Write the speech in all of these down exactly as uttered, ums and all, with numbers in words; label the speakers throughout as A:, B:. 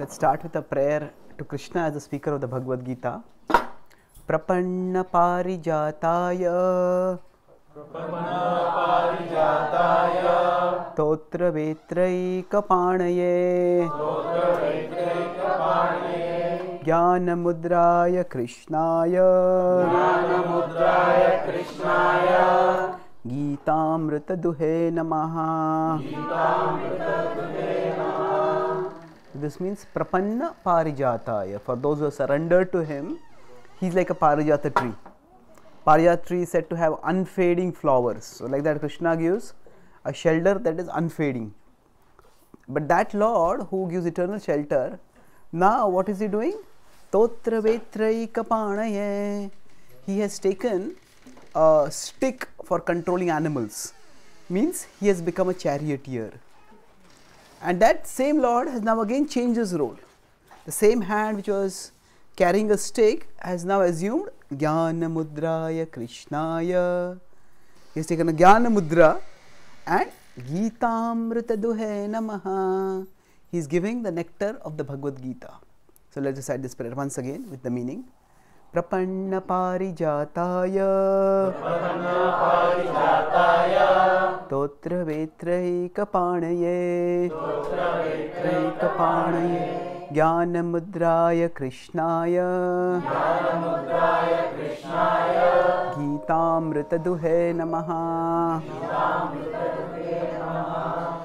A: Let's start with a prayer to Krishna as the speaker of the Bhagavad-Gītā. Prapanna parijataya
B: Prapanna parijataya
A: Totra vetraika panaye
B: Totra vetraika panaye
A: Jnana mudraya Krishnaya
B: Jnana mudraya Krishnaya
A: Gītāmrita duhe namaha.
B: Gītāmrita duhe namaha.
A: This means Prapanna parijataya. For those who are surrendered to him, he is like a parijata tree. Parijata tree is said to have unfading flowers. So like that Krishna gives a shelter that is unfading. But that Lord who gives eternal shelter, now what is he doing? Totra vetraika panaye. He has taken a stick for controlling animals. Means he has become a charioteer. And that same Lord has now again changed his role. The same hand which was carrying a stick has now assumed Jnana mudraya Krishnaya. He has taken a Jnana mudra and Gītāmrita duhe namaha. He is giving the nectar of the Bhagavad-Gītā. So let us recite this prayer once again with the meaning. Prapanna parijataya
B: Prapanna parijataya
A: Totra vetraika panaye
B: Totra vetraika
A: panaye Jnana mudraya Krishnaya
B: Jnana mudraya Krishnaya
A: Gītāmrita duhe namaha.
B: Gītāmrita duhe namaha.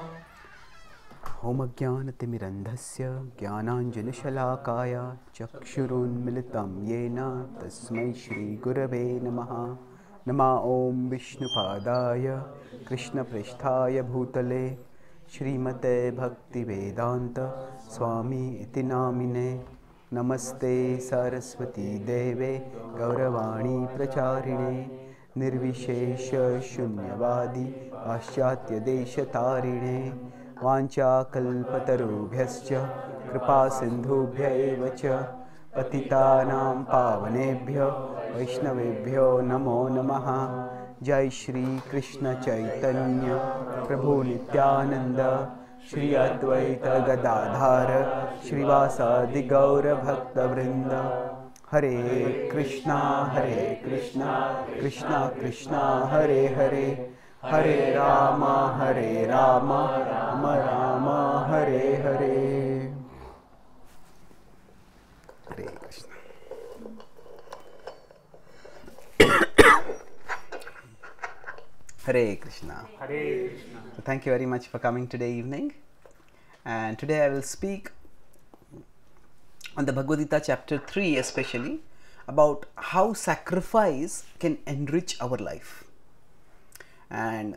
A: Om ajnanatirandhasya jnananjanashalakaya chakshurunmilitam yena tasmai shri gurave namaha. Nama om vishnupadaya krishna prishthaya bhutale shrimate bhakti vedanta swami iti namine. Namaste saraswati deve gauravani pracharine nirvishesha shunyavadi paschatya desha tarine. Vancha kalpatarubhyascha kripa sindhubhya eva cha patitanam pavanebhyo vaishnavebhyo namo namaha. Jai Shri Krishna Chaitanya Prabhu Nityananda Shri Advaita Gadadhara Shrivasadi Gaura Bhakta Vrinda. Hare Krishna Hare Krishna Krishna Krishna Hare Hare Hare Rama Hare Rama Rama Rama Hare Hare. Hare Krishna. Hare Krishna.
B: Hare Krishna.
A: So thank you very much for coming today evening. And today I will speak on the Bhagavad-Gītā chapter three especially about how sacrifice can enrich our life. And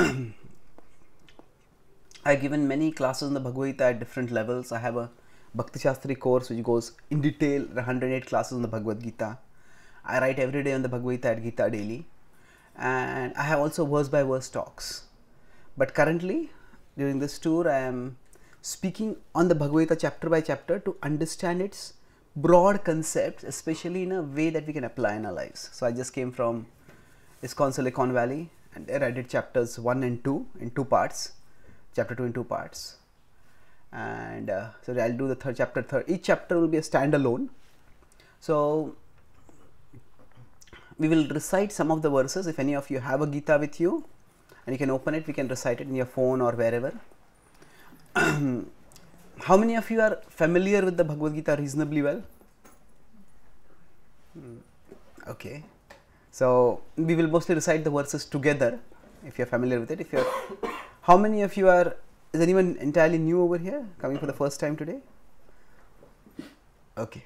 A: I've given many classes on the Bhagavad-Gītā at different levels. I have a Bhakti Shastri course which goes in detail, one hundred eight classes on the Bhagavad-Gītā. I write every day on the Bhagavad-Gītā at Gita Daily. And I have also verse by verse talks. But currently, during this tour, I am speaking on the Bhagavad-Gītā chapter by chapter to understand its broad concepts, especially in a way that we can apply in our lives. So I just came from ISKCON Silicon Valley. And there I did chapters one and two in two parts, chapter two in two parts. And uh, so I'll do the third chapter, third. Each chapter will be a standalone. So we will recite some of the verses. If any of you have a Gita with you and you can open it, we can recite it in your phone or wherever. How many of you are familiar with the Bhagavad-Gītā reasonably well? Okay. So we will mostly recite the verses together if you are familiar with it. If you are, how many of you are, is anyone entirely new over here, coming for the first time today? Okay.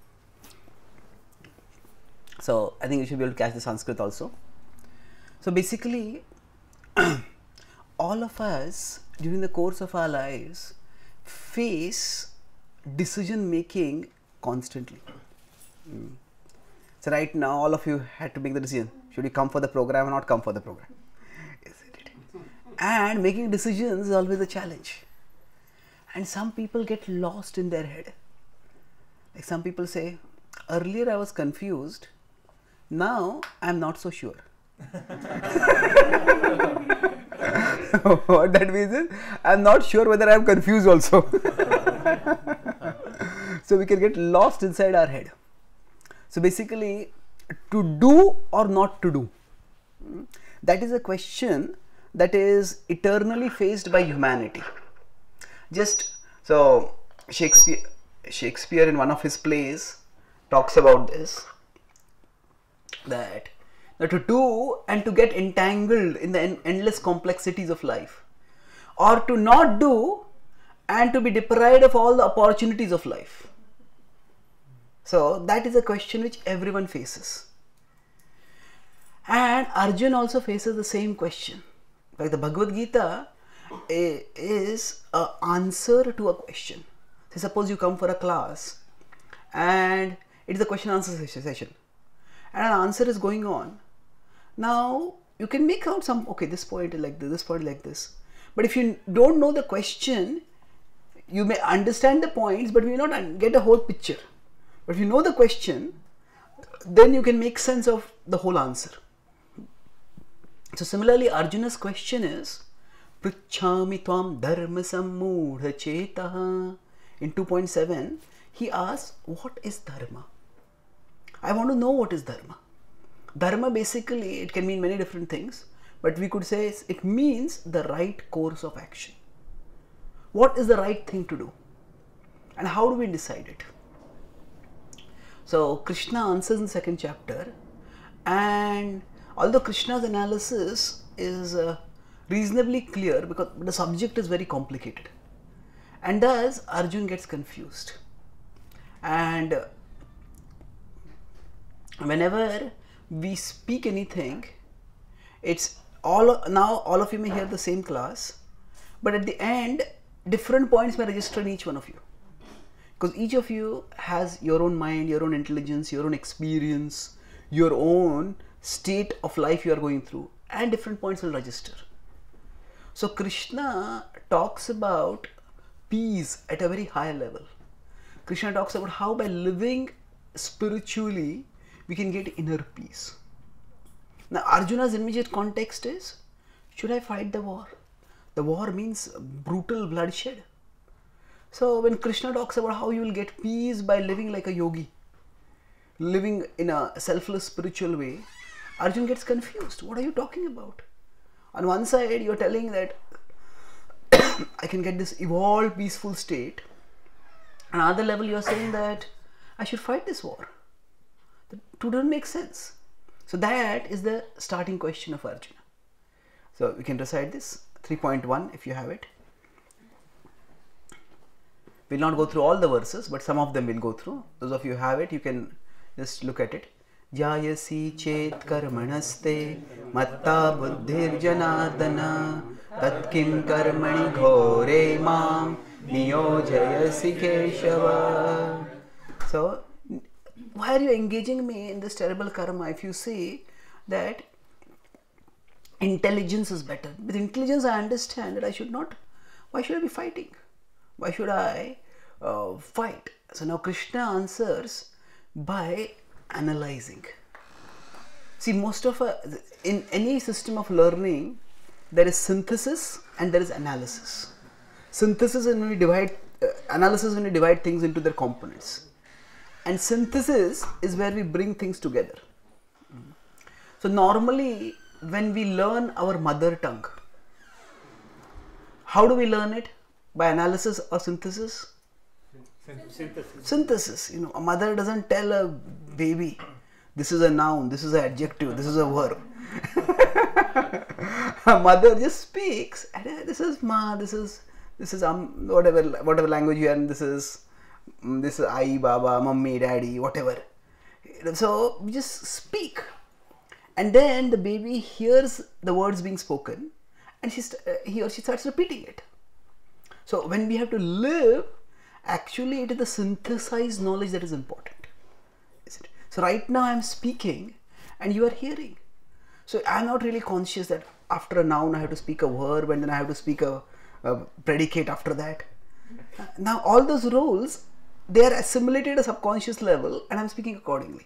A: So I think you should be able to catch the Sanskrit also. So basically, all of us during the course of our lives face decision making constantly. Mm. So right now all of you had to make the decision, should you come for the program or not come for the program, isn't it? And making decisions is always a challenge. And some people get lost in their head. Like some people say, earlier I was confused, now I am not so sure. What that means is, I am not sure whether I am confused also. So we can get lost inside our head. So basically, to do or not to do, that is a question that is eternally faced by humanity. Just so Shakespeare, Shakespeare in one of his plays talks about this, that, that to do and to get entangled in the en endless complexities of life, or to not do and to be deprived of all the opportunities of life. So that is a question which everyone faces. And Arjun also faces the same question. Like the Bhagavad-Gītā is an answer to a question. So suppose you come for a class and it is a question answer session and an answer is going on. Now you can make out some, okay, this point is like this, this point is like this. But if you don't know the question, you may understand the points but you may not get a whole picture. But if you know the question, then you can make sense of the whole answer. So similarly, Arjuna's question is, Pruchhami tvam dharma sammudha chetaha. In two point seven, he asks, what is dharma? I want to know what is dharma. Dharma basically, it can mean many different things, but we could say it means the right course of action. What is the right thing to do? And how do we decide it? So Krishna answers in the second chapter, and although Krishna's analysis is uh, reasonably clear, because the subject is very complicated, and thus Arjun gets confused. And uh, whenever we speak anything, it's all now all of you may hear the same class, but at the end different points may register in each one of you, because each of you has your own mind, your own intelligence, your own experience, your own state of life you are going through, and different points will register. So Krishna talks about peace at a very high level. Krishna talks about how by living spiritually we can get inner peace. Now Arjuna's immediate context is, should I fight the war? The war means brutal bloodshed. So when Krishna talks about how you will get peace by living like a yogi, living in a selfless spiritual way, Arjun gets confused. What are you talking about? On one side, you're telling that I can get this evolved, peaceful state. On another level, you're saying that I should fight this war. The two don't make sense. So that is the starting question of Arjuna. So we can recite this, three point one if you have it. We'll not go through all the verses, but some of them we'll go through. Those of you who have it, you can just look at it. Jayasi chet karmanaste matta buddhir janardana tat kim karmani ghore mam niyojayasi keshava. So, why are you engaging me in this terrible karma if you say that intelligence is better? With intelligence I understand that I should not, why should I be fighting? Why should I uh, fight? So now Krishna answers by analyzing. See, most of a, in any system of learning, there is synthesis and there is analysis. Synthesis is when we divide, uh, analysis is when we divide things into their components, and synthesis is where we bring things together. So normally, when we learn our mother tongue, how do we learn it? By analysis or synthesis?
B: Synthesis.
A: Synthesis. You know, a mother doesn't tell a baby, this is a noun, this is an adjective, this is a verb. A mother just speaks, and uh, this is ma, this is this is um whatever whatever language you are in, this is um, this is I, Baba, Mummy, Daddy, whatever. So we just speak, and then the baby hears the words being spoken, and she st uh, he or she starts repeating it. So when we have to live, actually it is the synthesized knowledge that is important. Is it? So right now I am speaking and you are hearing. So I am not really conscious that after a noun I have to speak a verb and then I have to speak a, a predicate after that. Now all those roles, they are assimilated at a subconscious level and I am speaking accordingly.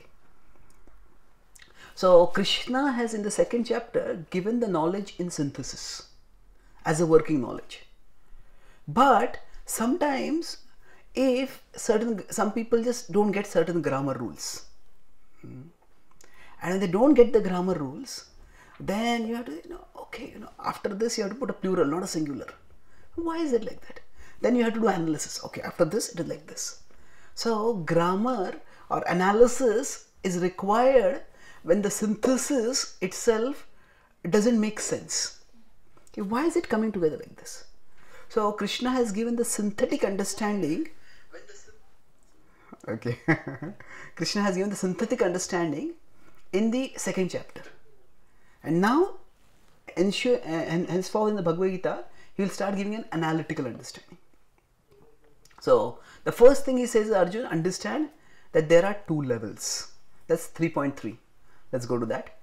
A: So Krishna has in the second chapter given the knowledge in synthesis as a working knowledge. But sometimes if certain, some people just don't get certain grammar rules. Hmm. And when they don't get the grammar rules, then you have to, you know, okay, you know, after this you have to put a plural, not a singular. Why is it like that? Then you have to do analysis. Okay, after this it is like this. So grammar or analysis is required when the synthesis itself doesn't make sense. Okay, why is it coming together like this? So Krishna has given the synthetic understanding. Okay, Krishna has given the synthetic understanding in the second chapter, and now ensure, and henceforth in the Bhagavad-Gītā he will start giving an analytical understanding. So the first thing he says is, Arjuna, understand that there are two levels. That's three point three. Let's go to that.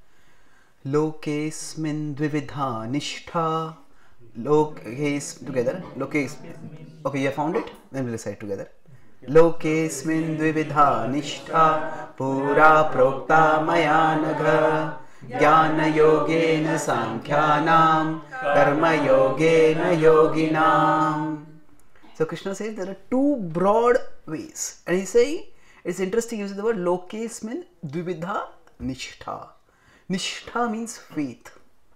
A: Lokesmin dvividha nishtha. Lokes together. Lokes. Okay, you have found it? Then we'll recite together. Lokesmin dvividha nishtha pura prokta maya nagha jnana yogena sankhyanam karma yogena yoginam. So Krishna says there are two broad ways, and he's saying, it's interesting using the word lokesmin dvividha nishtha. Nishtha means faith.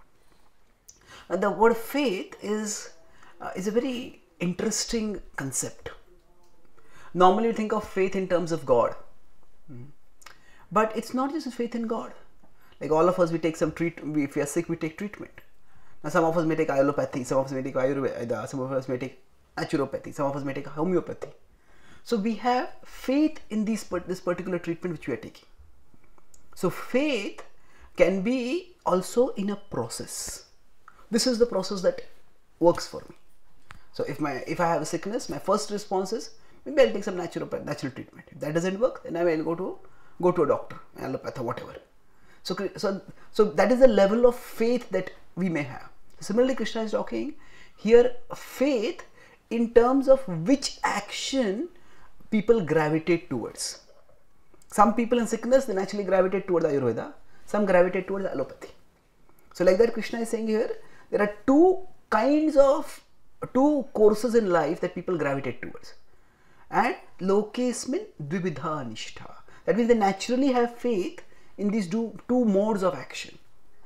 A: And the word faith is uh, is a very interesting concept. Normally we think of faith in terms of God, mm. but it's not just a faith in God. Like all of us, we take some treat. We, if we are sick, we take treatment. Now some of us may take allopathy, some of us may take Ayurveda, some of us may take naturopathy, some of us may take homeopathy. So we have faith in these, this particular treatment which we are taking. So faith can be also in a process. This is the process that works for me. So if my if I have a sickness, my first response is maybe I'll take some natural natural treatment. If that doesn't work, then I will go to go to a doctor, allopathy, whatever. So so so that is the level of faith that we may have. Similarly, Krishna is talking here faith in terms of which action people gravitate towards. Some people in sickness, they naturally gravitate towards Ayurveda. Some gravitate towards allopathy. So like that, Krishna is saying here, there are two kinds of, two courses in life that people gravitate towards. And lokesmin dvividha nishtha. That means they naturally have faith in these two, two modes of action.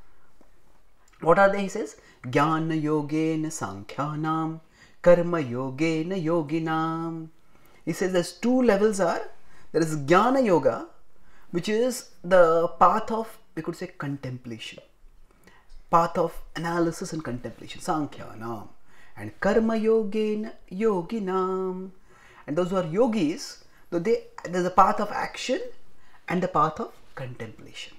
A: What are they? He says, jnana yogena sankhyanam karma yogena yoginam. He says there's two levels are, there is jnana yoga, which is the path of, we could say, contemplation, path of analysis and contemplation, sankhyanam, and karma yogena yoginam. And those who are yogis, though they, there's a path of action and the path of contemplation.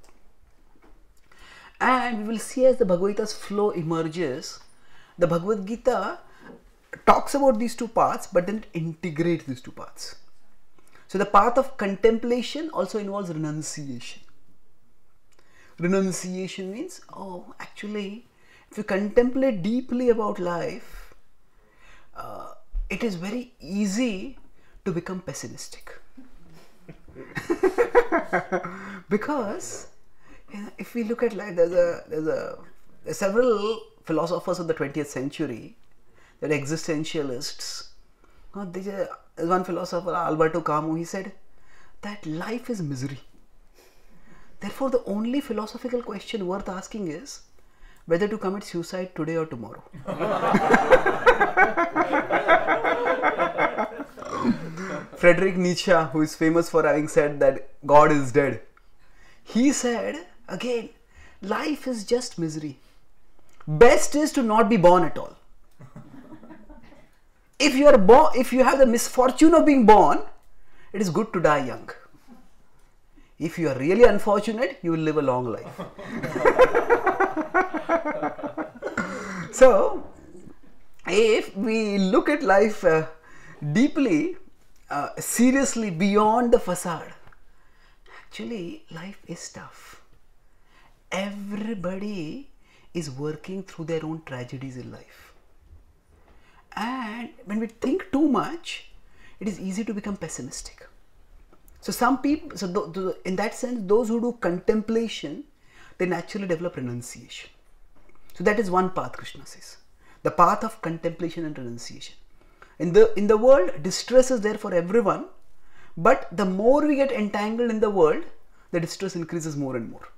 A: And we will see as the Bhagavad-Gita's flow emerges, the Bhagavad-Gita talks about these two paths, but then it integrates these two paths. So the path of contemplation also involves renunciation. Renunciation means, oh, actually, if you contemplate deeply about life, uh, it is very easy to become pessimistic. Because you know, if we look at life, there's a there's a there's several philosophers of the twentieth century. They're existentialists. Oh, there's one philosopher, Alberto Camus, he said that life is misery. Therefore, the only philosophical question worth asking is whether to commit suicide today or tomorrow. Friedrich Nietzsche, who is famous for having said that God is dead, he said, again, life is just misery. Best is to not be born at all. If you are born, if you have the misfortune of being born, it is good to die young. If you are really unfortunate, you will live a long life. So, if we look at life uh, deeply, uh, seriously, beyond the facade, actually life is tough. Everybody is working through their own tragedies in life. And when we think too much, it is easy to become pessimistic. So some people, so th th in that sense, those who do contemplation, they naturally develop renunciation. So that is one path, Krishna says. The path of contemplation and renunciation. In the, in the world, distress is there for everyone, but the more we get entangled in the world, the distress increases more and more.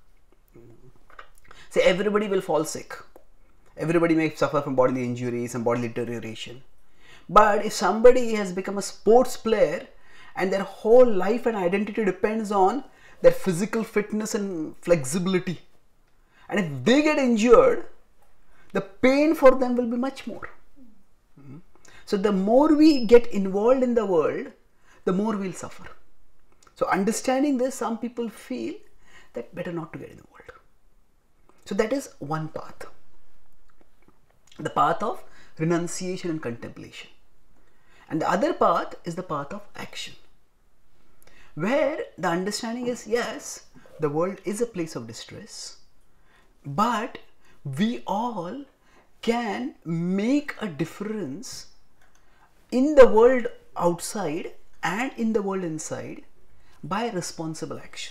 A: Say everybody will fall sick. Everybody may suffer from bodily injuries and bodily deterioration. But if somebody has become a sports player and their whole life and identity depends on their physical fitness and flexibility, and if they get injured, the pain for them will be much more. So the more we get involved in the world, the more we'll suffer. So understanding this, some people feel that better not to get in the world. So that is one path. The path of renunciation and contemplation. And the other path is the path of action, where the understanding is, yes, the world is a place of distress, but we all can make a difference in the world outside and in the world inside by responsible action.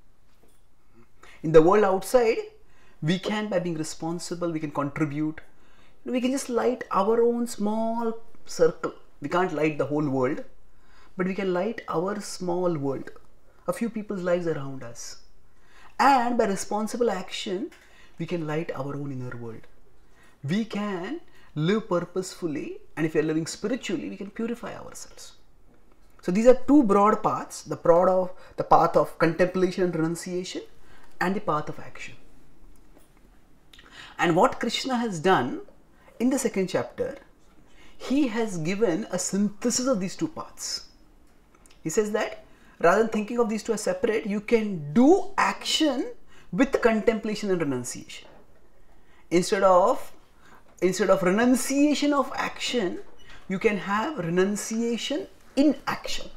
A: In the world outside, we can, by being responsible, we can contribute. We can just light our own small circle. We can't light the whole world, but we can light our small world, a few people's lives around us. And by responsible action, we can light our own inner world. We can live purposefully, and if we are living spiritually, we can purify ourselves. So these are two broad paths, the broad of the path of contemplation and renunciation and the path of action. And what Krishna has done in the second chapter, he has given a synthesis of these two paths. He says that rather than thinking of these two as separate, you can do action with contemplation and renunciation. Instead of, instead of renunciation of action, you can have renunciation in action.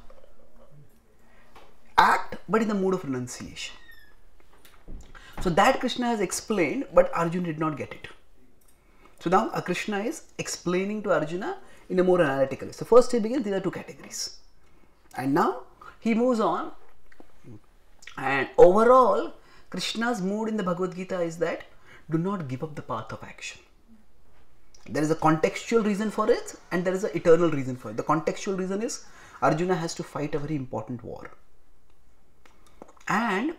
A: Act, but in the mood of renunciation. So that Krishna has explained, but Arjuna did not get it. So now Krishna is explaining to Arjuna in a more analytical way. So first he begins, these are two categories. And now he moves on. And overall, Krishna's mood in the Bhagavad-Gītā is that do not give up the path of action. There is a contextual reason for it and there is an eternal reason for it. The contextual reason is Arjuna has to fight a very important war. And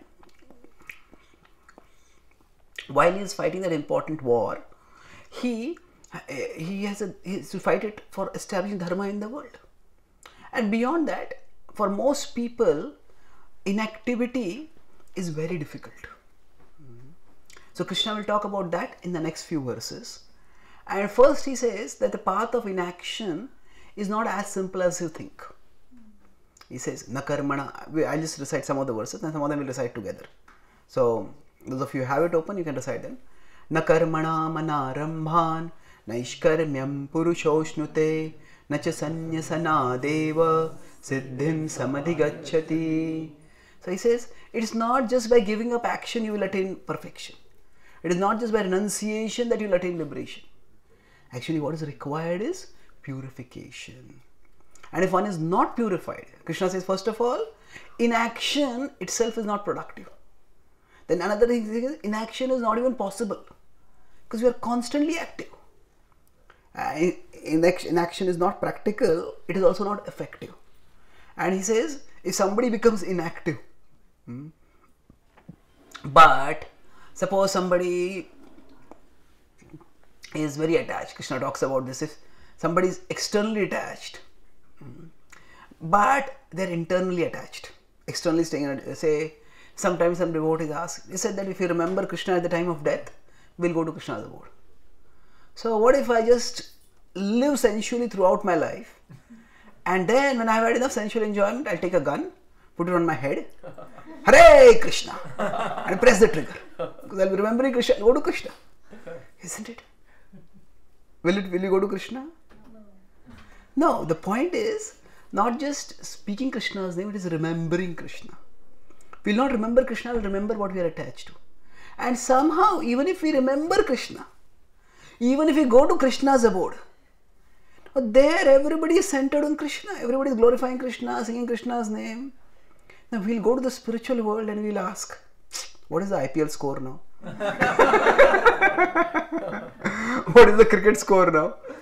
A: while he is fighting that important war, he, he, has a, he has to fight it for establishing dharma in the world. And beyond that, for most people, inactivity is very difficult. So Krishna will talk about that in the next few verses. And first he says that the path of inaction is not as simple as you think. He says, na karmana. I'll just recite some of the verses and some of them will recite together. So those of you who have it open, you can recite them. Na karmana manarambhan naishkarmyam purushoshnute nacha sanyasana deva siddhim samadhigacchati. So he says, it is not just by giving up action you will attain perfection. It is not just by renunciation that you will attain liberation. Actually, what is required is purification. And if one is not purified, Krishna says, first of all, inaction itself is not productive. Then another thing is, inaction is not even possible because we are constantly active. Uh, inaction is not practical, it is also not effective. And he says, if somebody becomes inactive, hmm, but suppose somebody is very attached, Krishna talks about this, if somebody is externally attached, hmm, but they are internally attached, externally staying, say, sometimes some devotees ask, he said that if you remember Krishna at the time of death, we'll go to Krishna's abode. So what if I just live sensually throughout my life, and then when I've had enough sensual enjoyment, I'll take a gun, put it on my head, Hare Krishna, and press the trigger, because I'll be remembering Krishna, go to Krishna, isn't it? Will it, will you go to Krishna? No, the point is not just speaking Krishna's name, it is remembering Krishna. We will not remember Krishna, we will remember what we are attached to. And somehow, even if we remember Krishna, even if we go to Krishna's abode, there everybody is centered on Krishna, everybody is glorifying Krishna, singing Krishna's name. Now we will go to the spiritual world and we will ask, what is the I P L score now? What is the cricket score now?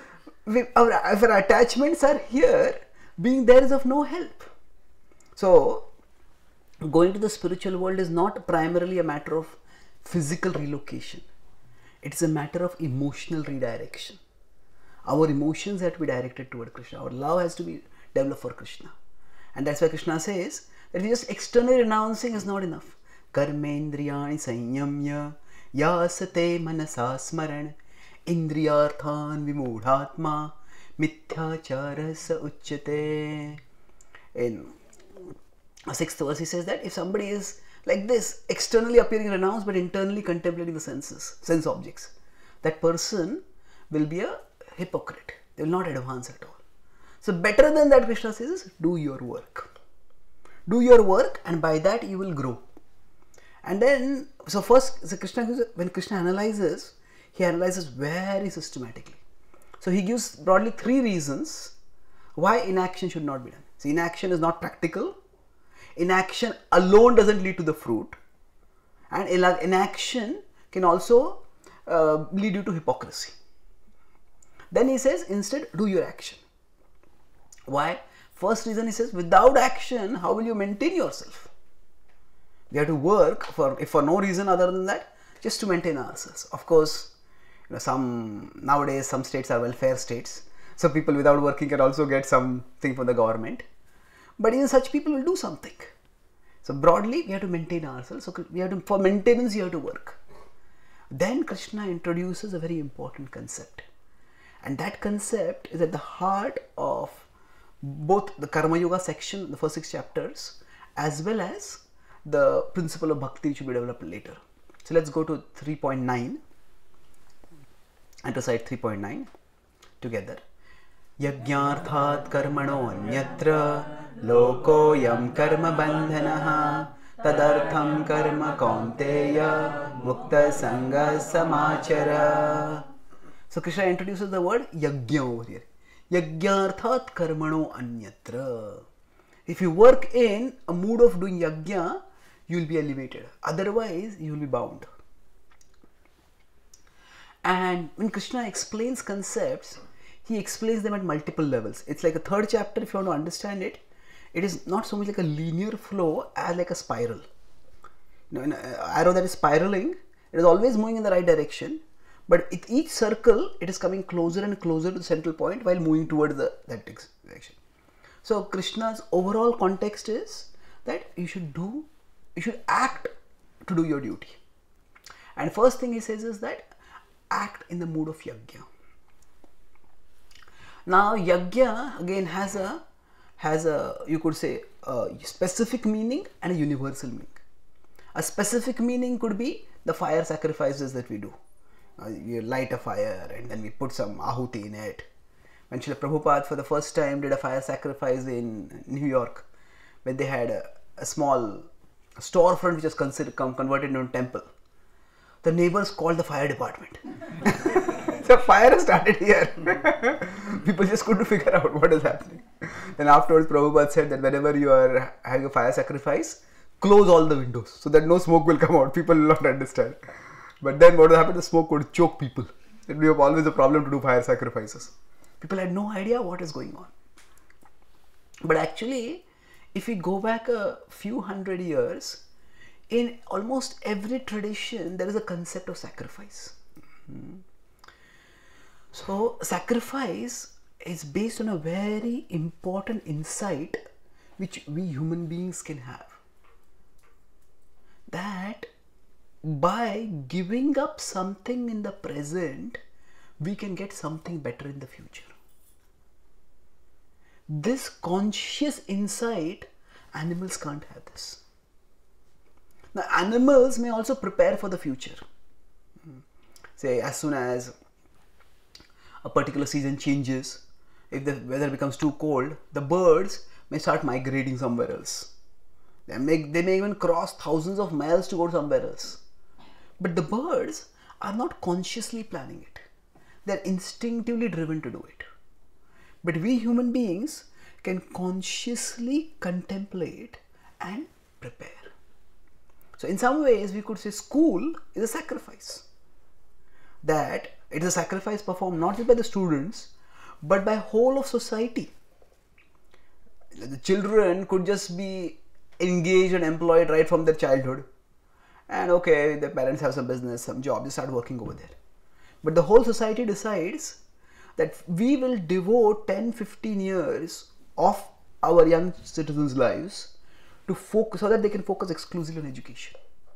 A: we, our, if our attachments are here, being there is of no help. So, going to the spiritual world is not primarily a matter of physical relocation. It is a matter of emotional redirection. Our emotions have to be directed toward Krishna. Our love has to be developed for Krishna. And that's why Krishna says that just externally renouncing is not enough. Karmendriyani sanyamya yasate manasa smaran indriyarthan vimudhatma mithyachara sa uchyate. In sixth verse he says that if somebody is like this, externally appearing renounced but internally contemplating the senses, sense objects, that person will be a hypocrite. They will not advance at all. So better than that, Krishna says, is do your work. Do your work, and by that you will grow. And then, so first, so Krishna gives, when Krishna analyzes, he analyzes very systematically. So he gives broadly three reasons why inaction should not be done. So inaction is not practical. Inaction alone doesn't lead to the fruit, and inaction can also uh, lead you to hypocrisy. Then he says, instead, do your action. Why? First reason, he says, without action, how will you maintain yourself? We have to work for, if for no reason other than that, just to maintain ourselves. Of course, you know, some nowadays some states are welfare states, so people without working can also get something from the government. But even such people will do something. So broadly, we have to maintain ourselves. So we have to, for maintenance, you have to work. Then Krishna introduces a very important concept. And that concept is at the heart of both the Karma Yoga section, the first six chapters, as well as the principle of bhakti which will be developed later. So let's go to three point nine and recite three point nine together. Yajñārthāt karmano anyatra lokoyam karma bandhanaha tadartham karma kaunteya mukta sanga samachara. So Krishna introduces the word yajña over here. Yajñārthāt karmano anyatra. If you work in a mood of doing yajña, you will be elevated. Otherwise, you will be bound. And when Krishna explains concepts, he explains them at multiple levels. It's like a third chapter. If you want to understand it, it is not so much like a linear flow as like a spiral. You know, an arrow that is spiraling, it is always moving in the right direction, but with each circle, it is coming closer and closer to the central point while moving toward the that direction. So Krishna's overall context is that you should do, you should act to do your duty. And first thing he says is that act in the mood of yajña. Now yajña again has a has a you could say a specific meaning and a universal meaning. A specific meaning could be the fire sacrifices that we do. Uh, you light a fire and then we put some ahuti in it. When Srila Prabhupada for the first time did a fire sacrifice in New York, when they had a, a small storefront which was considered converted into a temple, the neighbors called the fire department. The fire started here. People just couldn't figure out what is happening. Then afterwards, Prabhupada said that whenever you are having a fire sacrifice, close all the windows so that no smoke will come out. People will not understand. But then what will happen? The smoke would choke people. It will be always a problem to do fire sacrifices. People had no idea what is going on. But actually, if we go back a few hundred years, in almost every tradition, there is a concept of sacrifice. Mm-hmm. So, sacrifice is based on a very important insight which we human beings can have. That by giving up something in the present, we can get something better in the future. This conscious insight, animals can't have this. Now, animals may also prepare for the future. Say, as soon as a particular season changes, if the weather becomes too cold, the birds may start migrating somewhere else. They may, they may even cross thousands of miles to go somewhere else. But the birds are not consciously planning it. They are instinctively driven to do it. But we human beings can consciously contemplate and prepare. So in some ways we could say school is a sacrifice. That it is a sacrifice performed not just by the students but by whole of society. The children could just be engaged and employed right from their childhood, and okay, their parents have some business, some job, they start working over there. But the whole society decides that we will devote ten to fifteen years of our young citizens' lives to focus, so that they can focus exclusively on education.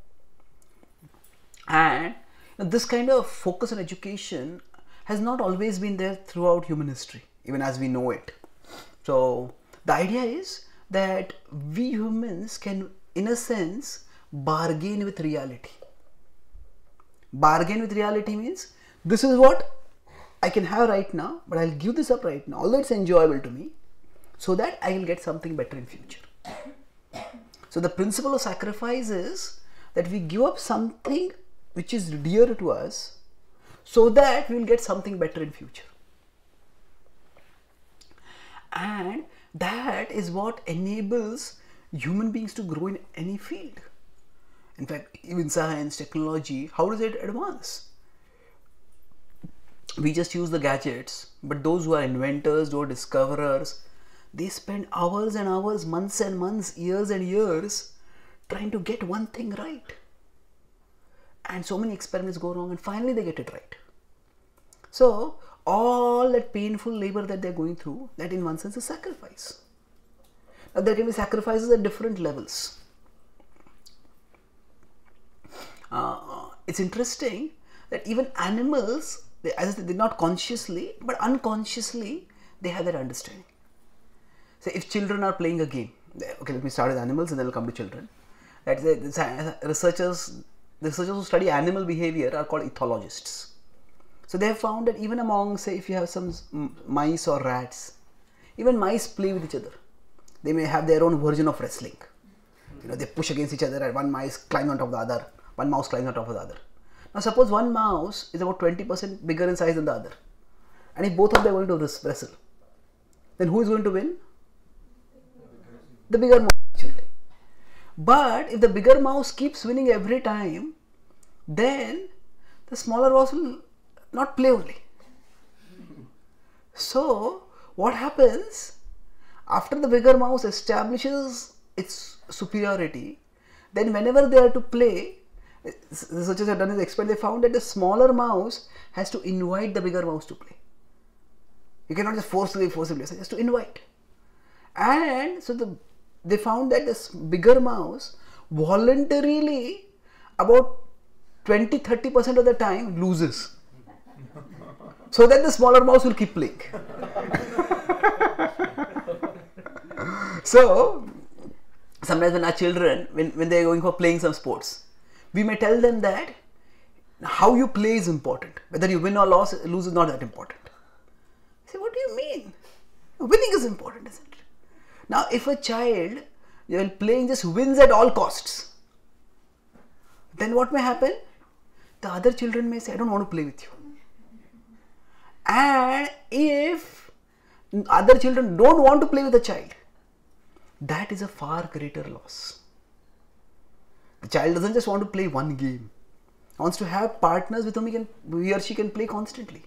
A: And you know, this kind of focus on education has not always been there throughout human history, even as we know it. So the idea is that we humans can, in a sense, bargain with reality. Bargain with reality means, this is what I can have right now, but I'll give this up right now, although it's enjoyable to me, so that I will get something better in future. So the principle of sacrifice is that we give up something which is dear to us, so that we will get something better in future. And that is what enables human beings to grow in any field. In fact, even science, technology, how does it advance? We just use the gadgets, but those who are inventors, those discoverers, they spend hours and hours, months and months, years and years trying to get one thing right. And so many experiments go wrong and finally they get it right. So all that painful labor that they're going through, that in one sense is sacrifice. Now there can be sacrifices at different levels. Uh, it's interesting that even animals, they, as I said, they're not consciously, but unconsciously, they have that understanding. So if children are playing a game, okay, let me start with animals and then I'll come to children. That the researchers, the researchers who study animal behavior are called ethologists. So they have found that even among, say, if you have some mice or rats, even mice play with each other. They may have their own version of wrestling. You know, they push against each other and one mice climbs on top of the other, one mouse climbs on top of the other. Now suppose one mouse is about twenty percent bigger in size than the other, and if both of them are going to this wrestle, then who is going to win? The bigger mouse actually. But if the bigger mouse keeps winning every time, then the smaller mouse will not play only. So what happens after the bigger mouse establishes its superiority, then whenever they are to play, researchers have done this experiment, they found that the smaller mouse has to invite the bigger mouse to play. You cannot just forcibly, forcibly, so just to invite. And so the, they found that this bigger mouse voluntarily about twenty to thirty percent of the time loses, so that the smaller mouse will keep playing. So sometimes when our children, when, when they are going for playing some sports, we may tell them that how you play is important. Whether you win or lose, lose is not that important. I say, what do you mean? Winning is important, isn't it? Now if a child, while playing, just wins at all costs, then what may happen? The other children may say, I don't want to play with you. And if other children don't want to play with the child, that is a far greater loss. The child doesn't just want to play one game. He wants to have partners with whom he, can, he or she can play constantly.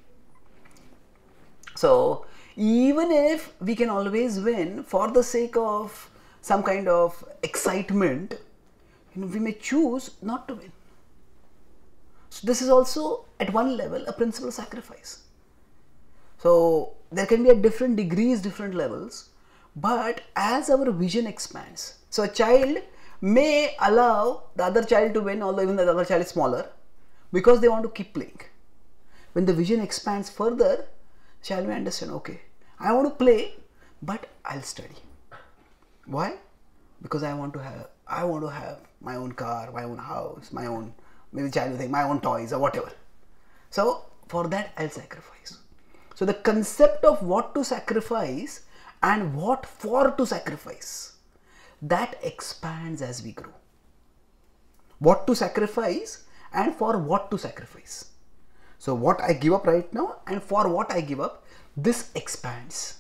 A: So even if we can always win for the sake of some kind of excitement, you know, we may choose not to win. So this is also at one level a principle of sacrifice. So there can be at different degrees, different levels, but as our vision expands, so a child may allow the other child to win, although even the other child is smaller, because they want to keep playing. When the vision expands further, the child may understand, okay, I want to play, but I'll study. Why? Because I want to have, I want to have my own car, my own house, my own, maybe the child will think, my own toys or whatever. So for that I'll sacrifice. So the concept of what to sacrifice and what for to sacrifice, that expands as we grow. What to sacrifice and for what to sacrifice. So what I give up right now and for what I give up, this expands.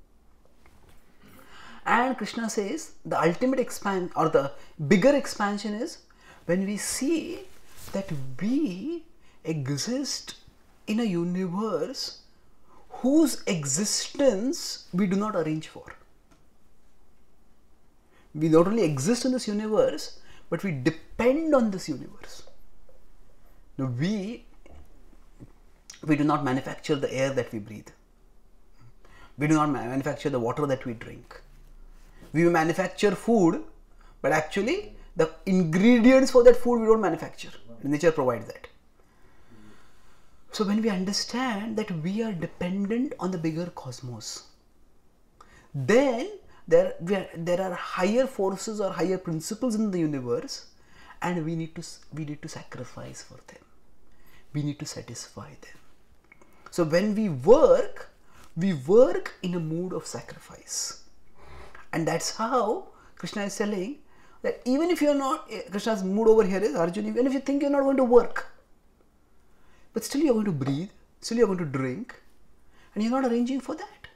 A: And Krishna says the ultimate expand or the bigger expansion is when we see that we exist in a universe whose existence we do not arrange for. We not only exist in this universe, but we depend on this universe. Now we, we do not manufacture the air that we breathe. We do not manufacture the water that we drink. We manufacture food, but actually the ingredients for that food we don't manufacture. Nature provides that. So when we understand that we are dependent on the bigger cosmos, then there, we are, there are higher forces or higher principles in the universe, and we need to we need to sacrifice for them. We need to satisfy them. So when we work, we work in a mood of sacrifice. And that's how Krishna is telling that even if you're not, Krishna's mood over here is, Arjuna, even if you think you're not going to work, but still you're going to breathe, still you're going to drink, and you're not arranging for that.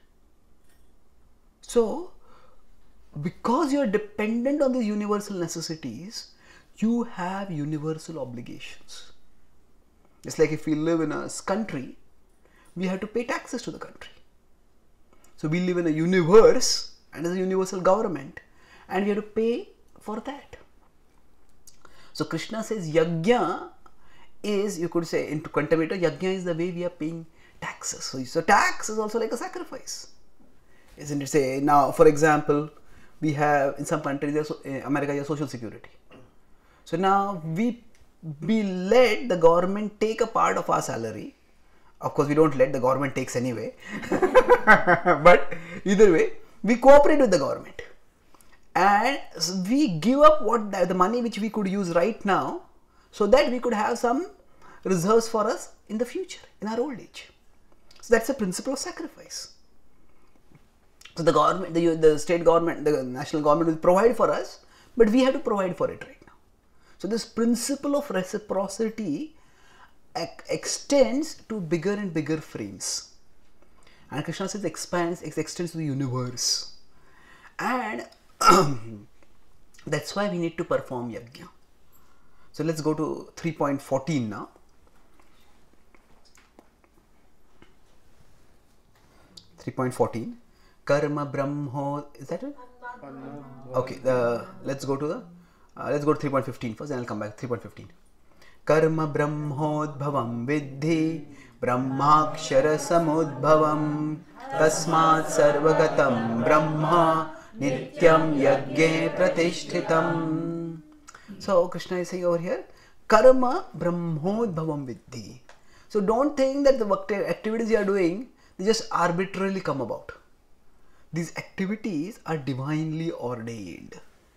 A: So, because you're dependent on the universal necessities, you have universal obligations. It's like if we live in a country, we have to pay taxes to the country. So we live in a universe, and there's a universal government, and we have to pay for that. So Krishna says yajna is, you could say into contemplator, yajna is the way we are paying taxes. So, so tax is also like a sacrifice. Isn't it? Say now, for example, we have in some countries, in America, you have social security. So now we, we let the government take a part of our salary. Of course, we don't let, the government takes anyway. But either way, we cooperate with the government. And we give up what the, the money which we could use right now, so that we could have some reserves for us in the future, in our old age. So that's a principle of sacrifice. So the government, the, the state government, the national government will provide for us, but we have to provide for it right now. So this principle of reciprocity extends to bigger and bigger frames. And Krishna says expands, it extends to the universe. And that's why we need to perform yajna. So let's go to three point fourteen now. three point fourteen. Karma Brahmo, is that it? Okay, the, let's go to the, uh, let's go to three point fifteen first, then I'll come back. three point fifteen. Karma Brahmodbhavam Vidhi Brahmakshara Samudbhavam Tasmat Sarvagatam Brahma Nityam Yagye Pratishtitam. So Krishna is saying over here, Karma Brahmodbhavam Vidhi. So don't think that the activities you are doing, they just arbitrarily come about. These activities are divinely ordained.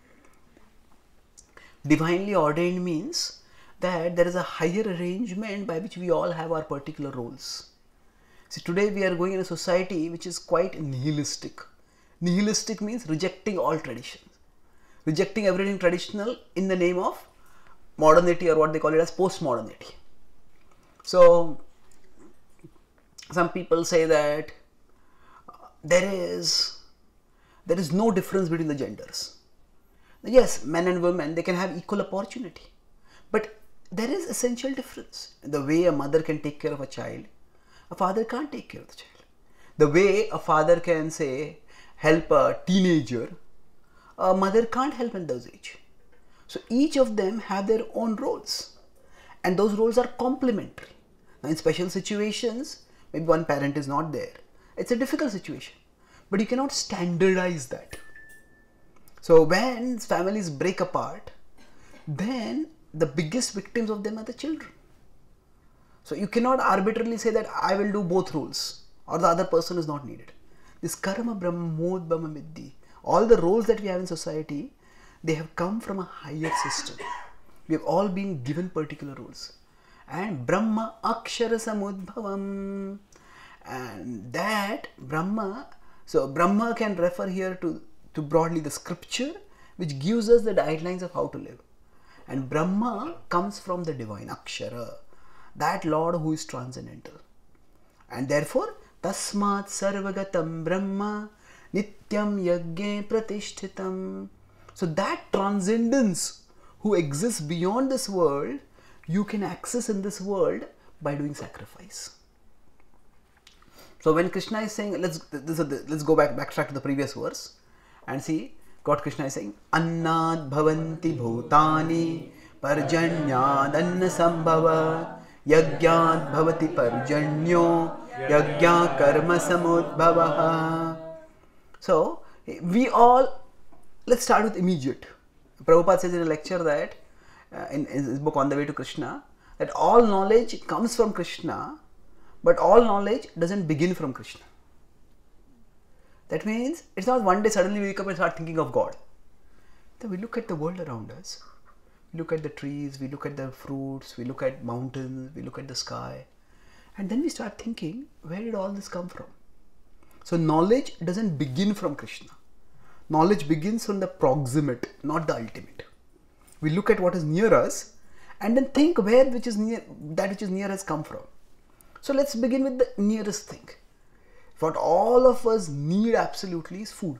A: Divinely ordained means that there is a higher arrangement by which we all have our particular roles. See, today we are going in a society which is quite nihilistic. Nihilistic means rejecting all traditions, rejecting everything traditional in the name of modernity, or what they call it as postmodernity. So some people say that there is there is no difference between the genders. Yes, men and women, they can have equal opportunity, but there is essential difference. The way a mother can take care of a child, a father can't take care of the child. The way a father can say help a teenager, a mother can't help in those age. So each of them have their own roles, and those roles are complementary. Now in special situations, maybe one parent is not there. It's a difficult situation, but you cannot standardize that. So when families break apart, then the biggest victims of them are the children. So you cannot arbitrarily say that I will do both roles or the other person is not needed. This karma brahmodbhama vidhi, all the roles that we have in society, they have come from a higher system. We have all been given particular roles. And Brahma akshara samudbhavam. And that Brahma, so Brahma can refer here to, to broadly the scripture which gives us the guidelines of how to live. And Brahma comes from the divine Akshara, that Lord who is transcendental. And therefore, Tasmat Sarvagatam Brahma Nityam Yagye Pratishtitam. So that transcendence who exists beyond this world, you can access in this world by doing sacrifice. So when Krishna is saying, let's this is the, let's go back backtrack to the previous verse and see God Krishna is saying, Annad bhavanti bhutani parjanyad anna sambhava yagyad bhavati parjanyo yagya karma samudbhavaha. So we all, let's start with immediate. Prabhupada says in a lecture that uh, in, in his book On the Way to Krishna, that all knowledge comes from Krishna, but all knowledge doesn't begin from Krishna. That means it's not one day suddenly we wake up and start thinking of God. Then we look at the world around us. We look at the trees, we look at the fruits, we look at mountains, we look at the sky. And then we start thinking, where did all this come from? So knowledge doesn't begin from Krishna. Knowledge begins from the proximate, not the ultimate. We look at what is near us and then think where which is near, that which is near us come from. So let's begin with the nearest thing. What all of us need absolutely is food.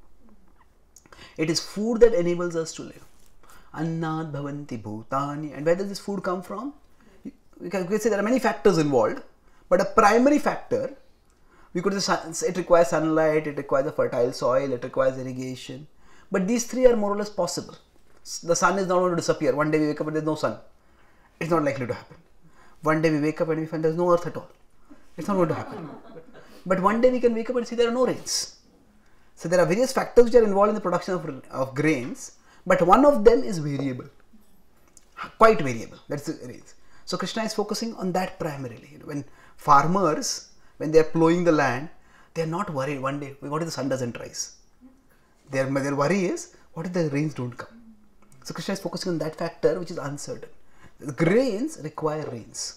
A: It is food that enables us to live. Annad bhavanti bhutani. And where does this food come from? We can, we can say there are many factors involved, but a primary factor, we could say it requires sunlight, it requires a fertile soil, it requires irrigation. But these three are more or less possible. The sun is not going to disappear. One day we wake up and there is no sun. It's not likely to happen. One day we wake up and we find there is no earth at all. It's not going to happen. But one day we can wake up and see there are no rains. So there are various factors which are involved in the production of, of grains, but one of them is variable. Quite variable. That's the rains. So Krishna is focusing on that primarily. When farmers, when they are plowing the land, they are not worried one day, what if the sun doesn't rise? Their, their worry is, what if the rains don't come? So Krishna is focusing on that factor which is uncertain. The grains require rains.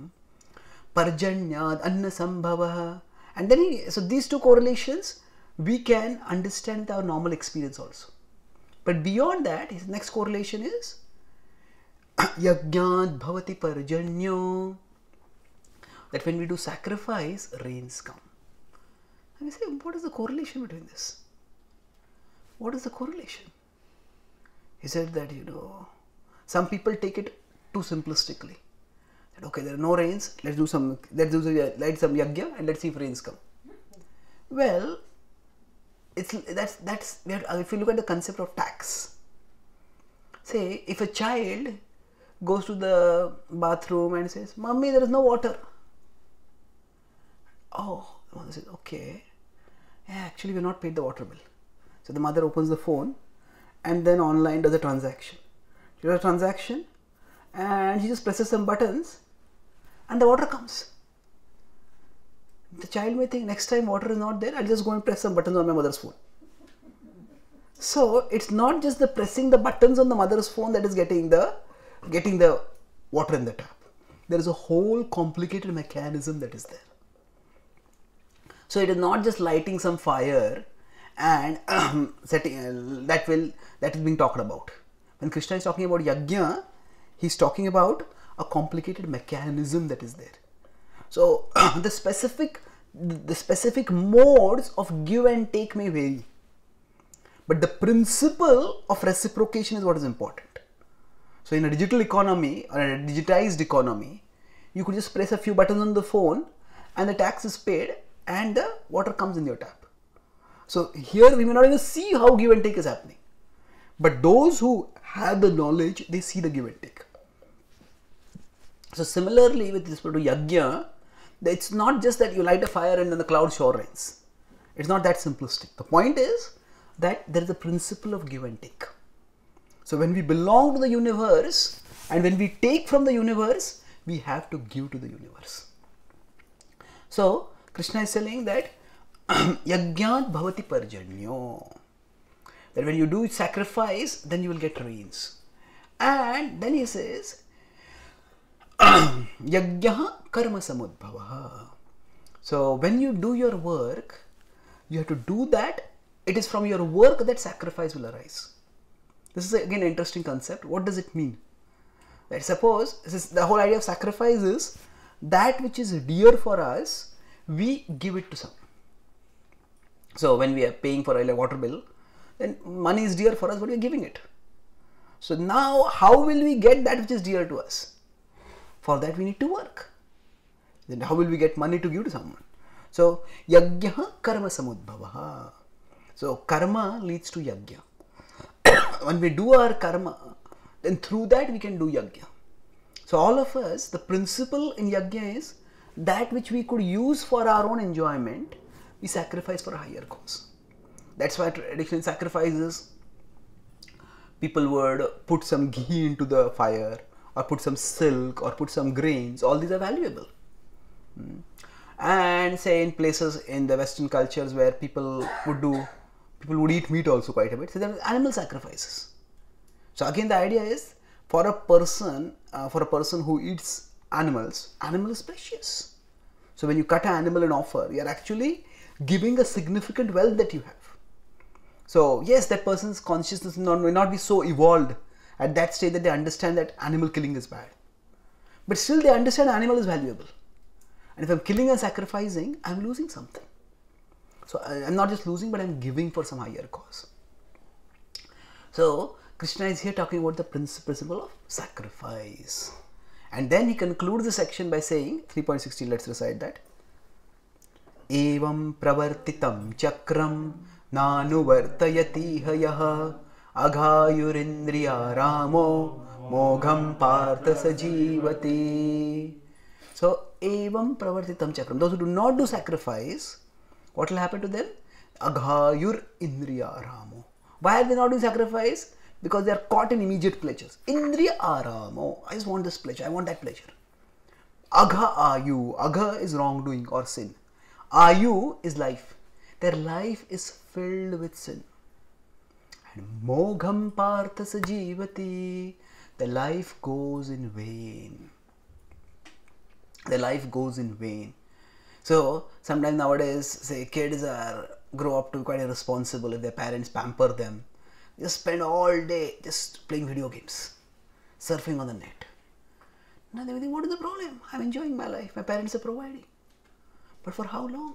A: Parjanyad anna sambhava. And then, he, so these two correlations, we can understand with our normal experience also. But beyond that, his next correlation is Yagyad bhavati parjanyo. That when we do sacrifice, rains come. And we say, what is the correlation between this? What is the correlation? He said that, you know, some people take it too simplistically. That, okay, there are no rains, let's do some, let's do some, light some yagya and let's see if rains come. Well, it's that's that's if you look at the concept of tax. Say, if a child goes to the bathroom and says, "Mummy, there is no water." Oh, the mother says, "Okay, yeah, actually, we have not paid the water bill." So the mother opens the phone and then online does a transaction. She does a transaction and she just presses some buttons and the water comes. The child may think, next time water is not there, I'll just go and press some buttons on my mother's phone. So it's not just the pressing the buttons on the mother's phone that is getting the getting the water in the tap. There is a whole complicated mechanism that is there. So it is not just lighting some fire and um, setting uh, that will that is being talked about. When Krishna is talking about yajna, he is talking about a complicated mechanism that is there. So the specific the specific modes of give and take may vary, but the principle of reciprocation is what is important. So in a digital economy or a digitized economy, you could just press a few buttons on the phone and the tax is paid and the water comes in your tap. So here we may not even see how give and take is happening, but those who have the knowledge, they see the give and take. So similarly with respect to yajna, it's not just that you light a fire and then the cloud shower rains. It's not that simplistic. The point is that there is a principle of give and take. So when we belong to the universe and when we take from the universe, we have to give to the universe. So Krishna is telling that Yagyat bhavati parjanyo. That when you do sacrifice, then you will get rains. And then he says, Yagyaha karma samudbhavaha. So when you do your work, you have to do that. It is from your work that sacrifice will arise. This is again an interesting concept. What does it mean? That suppose this is the whole idea of sacrifice is that which is dear for us, we give it to someone. So when we are paying for a water bill, then money is dear for us, but we are giving it. So now how will we get that which is dear to us? For that we need to work. Then how will we get money to give to someone? So, yajna karma samudbhavaha. So, karma leads to yajna. When we do our karma, then through that we can do yajna. So, all of us, the principle in yajna is that which we could use for our own enjoyment, we sacrifice for a higher cause. That's why traditional sacrifices, people would put some ghee into the fire, or put some silk, or put some grains. All these are valuable. Hmm. And say in places in the Western cultures where people would do, people would eat meat also quite a bit. So there are animal sacrifices. So again, the idea is for a person, uh, for a person who eats animals, animal is precious. So when you cut an animal and offer, you are actually giving a significant wealth that you have. So yes, that person's consciousness may not be so evolved at that stage that they understand that animal killing is bad. But still they understand animal is valuable. And if I'm killing and sacrificing, I'm losing something. So I'm not just losing, but I'm giving for some higher cause. So Krishna is here talking about the principle of sacrifice. And then he concludes the section by saying, three point sixteen, let's recite that. Evam pravartitam chakram nanu vartayati hayaha aghayurindriya ramo mogham partha sajivati. So, evam pravartitam chakram. Those who do not do sacrifice, what will happen to them? Aghayur indriya ramo. Why are they not doing sacrifice? Because they are caught in immediate pleasures. Indriya aramo. I just want this pleasure. I want that pleasure. Agha ayu. Agha is wrongdoing or sin. Ayu is life. Their life is filled with sin. And mogham partha sajivati. The life goes in vain. The life goes in vain. So sometimes nowadays, say kids are grow up to be quite irresponsible if their parents pamper them. They just spend all day just playing video games, surfing on the net. Now they think, what is the problem? I'm enjoying my life. My parents are providing. But for how long?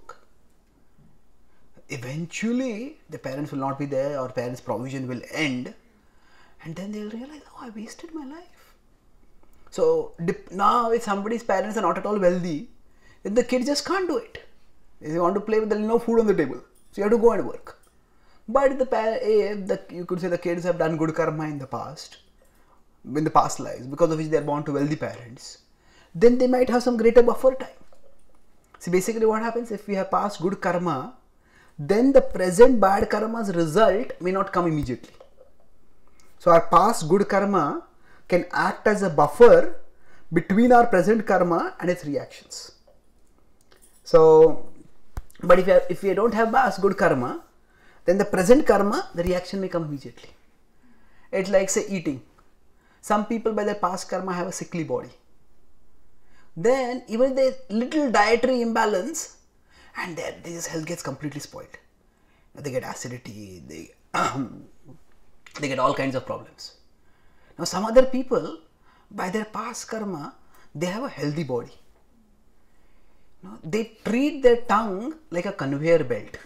A: Eventually, the parents will not be there, or parents' provision will end, and then they'll realize, oh, I wasted my life. So now if somebody's parents are not at all wealthy, then the kid just can't do it. If you want to play, there's no food on the table. So you have to go and work. But if the, if the you could say the kids have done good karma in the past, in the past lives, because of which they are born to wealthy parents, then they might have some greater buffer time. See, basically what happens if we have past good karma, then the present bad karma's result may not come immediately. So our past good karma can act as a buffer between our present karma and its reactions. So, but if, you have, if we don't have past good karma, then the present karma, the reaction may come immediately. It's like, say, eating. Some people by their past karma have a sickly body. Then even if there's little dietary imbalance, and their this health gets completely spoiled. They get acidity, they, they get all kinds of problems. Now some other people, by their past karma, they have a healthy body. Now, they treat their tongue like a conveyor belt.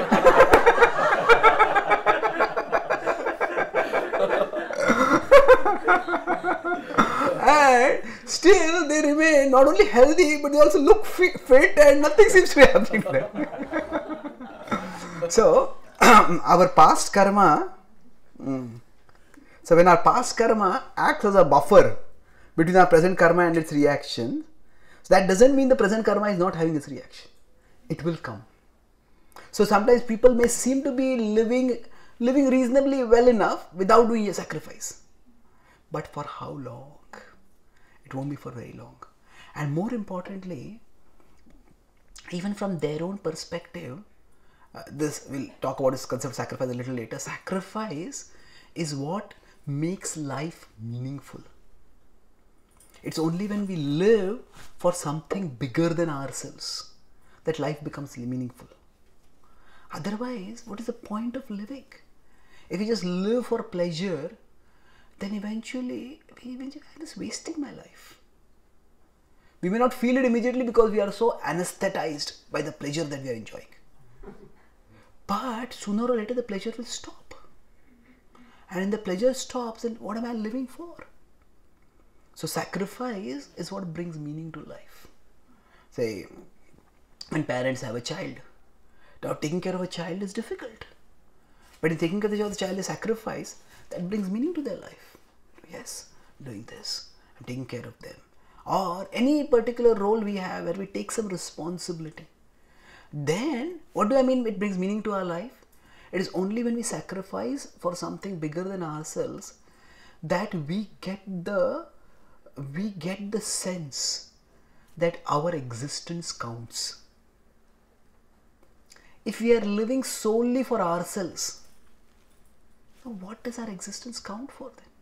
A: And still they remain not only healthy, but they also look fit, fit and nothing seems to be happening to them. So, our past karma, mm, so when our past karma acts as a buffer between our present karma and its reaction, so that doesn't mean the present karma is not having its reaction. It will come. So sometimes people may seem to be living, living reasonably well enough without doing a sacrifice. But for how long? It won't be for very long. And more importantly, even from their own perspective, uh, this we'll talk about this concept of sacrifice a little later. Sacrifice is what makes life meaningful. It's only when we live for something bigger than ourselves that life becomes meaningful. Otherwise, what is the point of living? If you just live for pleasure, then eventually, eventually I'm just wasting my life. We may not feel it immediately because we are so anesthetized by the pleasure that we are enjoying. But sooner or later the pleasure will stop. And when the pleasure stops, then what am I living for? So sacrifice is what brings meaning to life. Say, when parents have a child. Now taking care of a child is difficult. But in taking care of the child is sacrifice that brings meaning to their life. Yes, doing this, I'm taking care of them. Or any particular role we have where we take some responsibility. Then, what do I mean it brings meaning to our life? It is only when we sacrifice for something bigger than ourselves that we get the we get the sense that our existence counts. If we are living solely for ourselves, what does our existence count for then?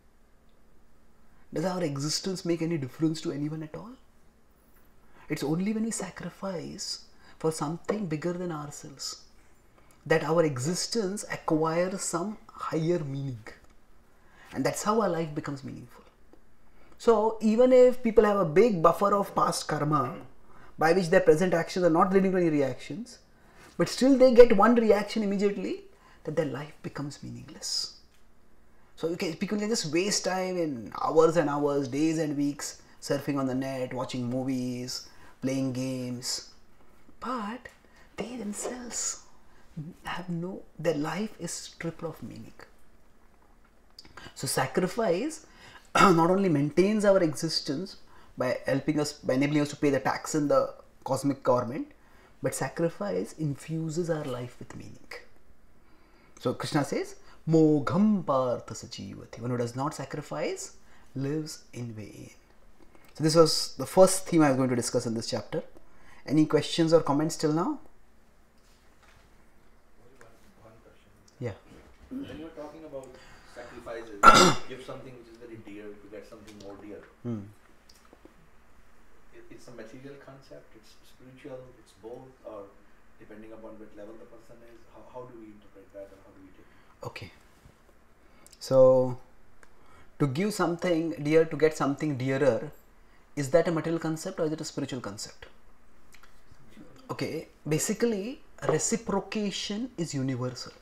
A: Does our existence make any difference to anyone at all? It's only when we sacrifice for something bigger than ourselves that our existence acquires some higher meaning. And that's how our life becomes meaningful. So even if people have a big buffer of past karma by which their present actions are not leading to any reactions, but still they get one reaction immediately, that their life becomes meaningless. So you can, people can just waste time in hours and hours, days and weeks surfing on the net, watching movies, playing games. But they themselves have no, their life is stripped of meaning. So sacrifice not only maintains our existence by helping us, by enabling us to pay the tax in the cosmic government, but sacrifice infuses our life with meaning. So Krishna says, Mogham partha sajivati. One who does not sacrifice lives in vain. So this was the first theme I was going to discuss in this chapter. Any questions or comments till now?
C: One question.
A: Yeah.
C: When you are talking about sacrifices, give something which is very dear to get something more dear.
A: Hmm.
C: It, it's a material concept, it's spiritual, it's both, or depending upon what level the person is, how, how do we interpret that or how do we take it?
A: Okay. So, to give something dear to get something dearer, is that a material concept or is it a spiritual concept? Okay, basically reciprocation is universal.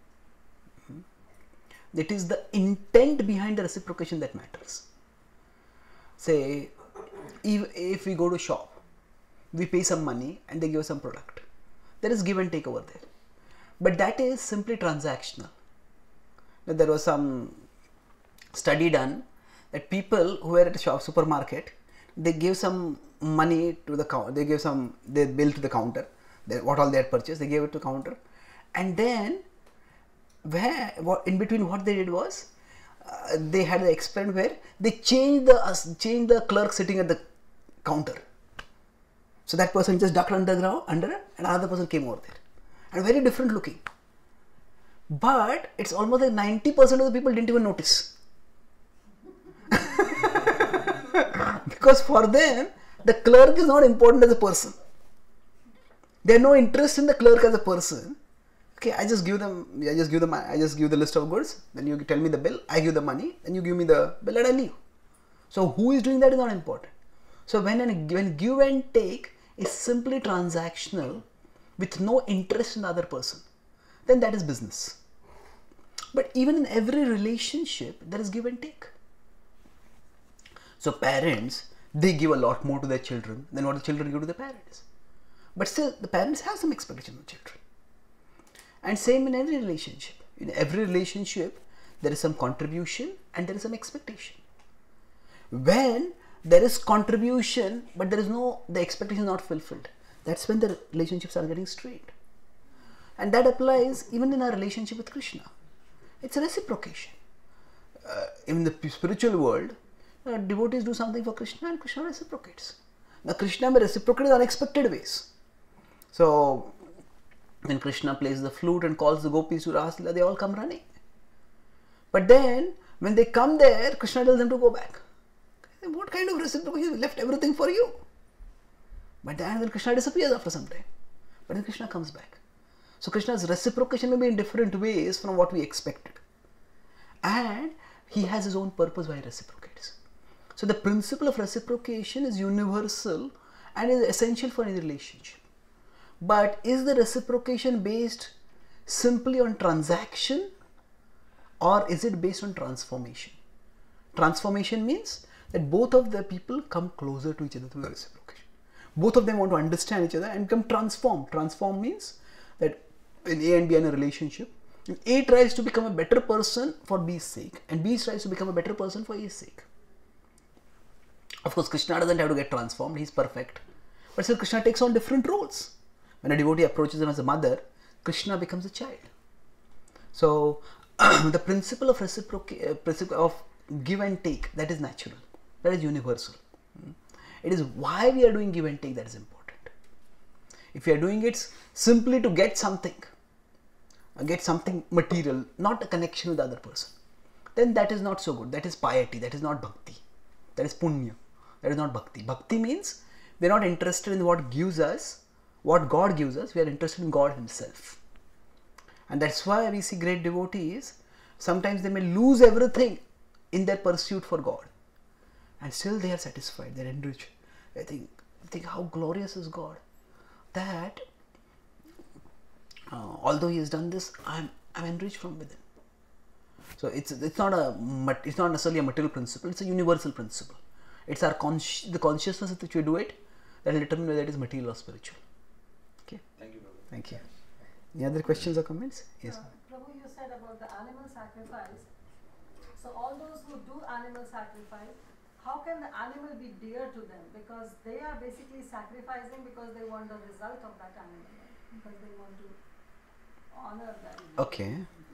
A: It is the intent behind the reciprocation that matters. Say, if, if we go to shop, we pay some money and they give us some product. There is give and take over there. But that is simply transactional. Now, there was some study done that people who were at a shop supermarket, they gave some money to the counter, they gave some their bill to the counter, they, what all they had purchased, they gave it to the counter, and then where what in between what they did was uh, they had the experiment where they changed the uh, changed the clerk sitting at the counter. So that person just ducked underground under and another person came over there, and very different looking. But it's almost like ninety percent of the people didn't even notice. Because for them, the clerk is not important as a person. They have no interest in the clerk as a person. Okay, I just give them, I just give them, I just give the list of goods. Then you tell me the bill. I give the money. Then you give me the bill and I leave. So who is doing that is not important. So when an, when give and take is simply transactional with no interest in the other person, then that is business. But even in every relationship, there is give and take. So parents, they give a lot more to their children than what the children give to the parents. But still, the parents have some expectation of children. And same in every relationship. In every relationship, there is some contribution and there is some expectation. When there is contribution, but there is no, the expectation is not fulfilled, that's when the relationships are getting strained. And that applies even in our relationship with Krishna. It's a reciprocation. Uh, in the spiritual world, uh, devotees do something for Krishna and Krishna reciprocates. Now Krishna may reciprocate in unexpected ways. So when Krishna plays the flute and calls the gopis to Raleigh, they all come running. But then when they come there, Krishna tells them to go back. What kind of reciprocation? We left everything for you. But then Krishna disappears after some time. But then Krishna comes back. So Krishna's reciprocation may be in different ways from what we expected. And he has his own purpose why he reciprocates. So the principle of reciprocation is universal and is essential for any relationship. But is the reciprocation based simply on transaction or is it based on transformation? Transformation means that both of the people come closer to each other through the reciprocation. Both of them want to understand each other and become transformed. Transform means that when A and B are in a relationship, A tries to become a better person for B's sake and B tries to become a better person for A's sake. Of course, Krishna doesn't have to get transformed, he's perfect. But still, Krishna takes on different roles. When a devotee approaches him as a mother, Krishna becomes a child. So, the principle of reciprocity, uh, principle of give and take, that is natural, that is universal. It is why we are doing give and take that is important. If we are doing it simply to get something, uh, get something material, not a connection with the other person, then that is not so good. That is piety, that is not bhakti, that is punya, that is not bhakti. Bhakti means we are not interested in what gives us, what God gives us, we are interested in God Himself. And that's why we see great devotees, sometimes they may lose everything in their pursuit for God. And still they are satisfied, they are enriched. I think, I think how glorious is God, that uh, although He has done this, I'm I'm enriched from within. So it's it's not a it's not necessarily a material principle. It's a universal principle. It's our consci the consciousness with which we do it that will determine whether it is material or spiritual. Okay.
C: Thank you, Prabhu.
A: Thank you. Any other questions or comments? Yes.
D: Uh, Prabhu, you said about the animal sacrifice. So all those who do animal sacrifice, how can the animal be dear to them? Because they are basically sacrificing because they want the result of that animal, right? Because they want to honor that.
A: Okay.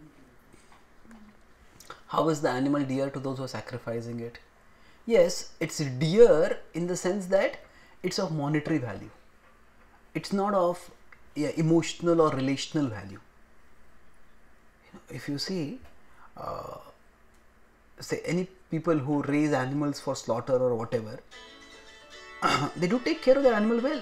A: How is the animal dear to those who are sacrificing it? Yes, it's dear in the sense that it's of monetary value. It's not of yeah, emotional or relational value. You know, if you see, uh, say any people who raise animals for slaughter or whatever, they do take care of their animal well.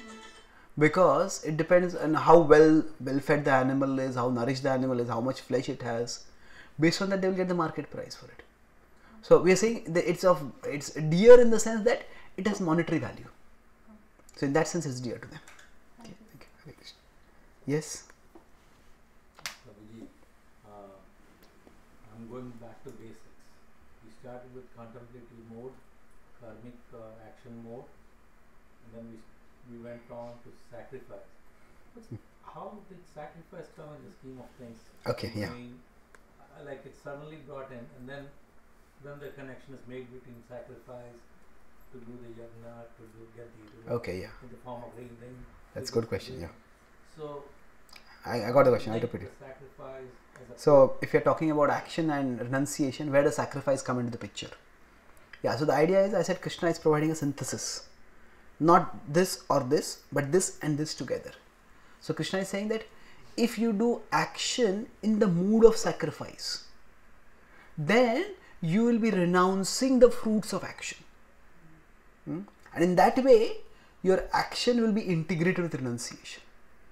A: Because it depends on how well, well fed the animal is, how nourished the animal is, how much flesh it has. Based on that, they will get the market price for it. So we are saying that it's of it's dear in the sense that it has monetary value. So in that sense, it's dear to them. Okay, thank you. Yes.
B: Prabhuji, uh, I'm going back to basics. We started with contemplative mode, karmic uh, action mode, and then we we went on to sacrifice. But how did sacrifice come in the scheme of things?
A: Okay,
B: I
A: yeah.
B: mean, uh, like it's suddenly brought in, and then then the connection is made between sacrifice to do the yajna, to do get the
A: Okay, yeah.
B: in the form of healing.
A: That's a good question, yeah.
B: So
A: I, I got the question, I'll
B: like
A: repeat it.
B: the sacrifice as a
A: So if you're talking about action and renunciation, where does sacrifice come into the picture? Yeah, so the idea is, I said Krishna is providing a synthesis. Not this or this, but this and this together. So Krishna is saying that if you do action in the mood of sacrifice, then you will be renouncing the fruits of action. Hmm? And in that way, your action will be integrated with renunciation.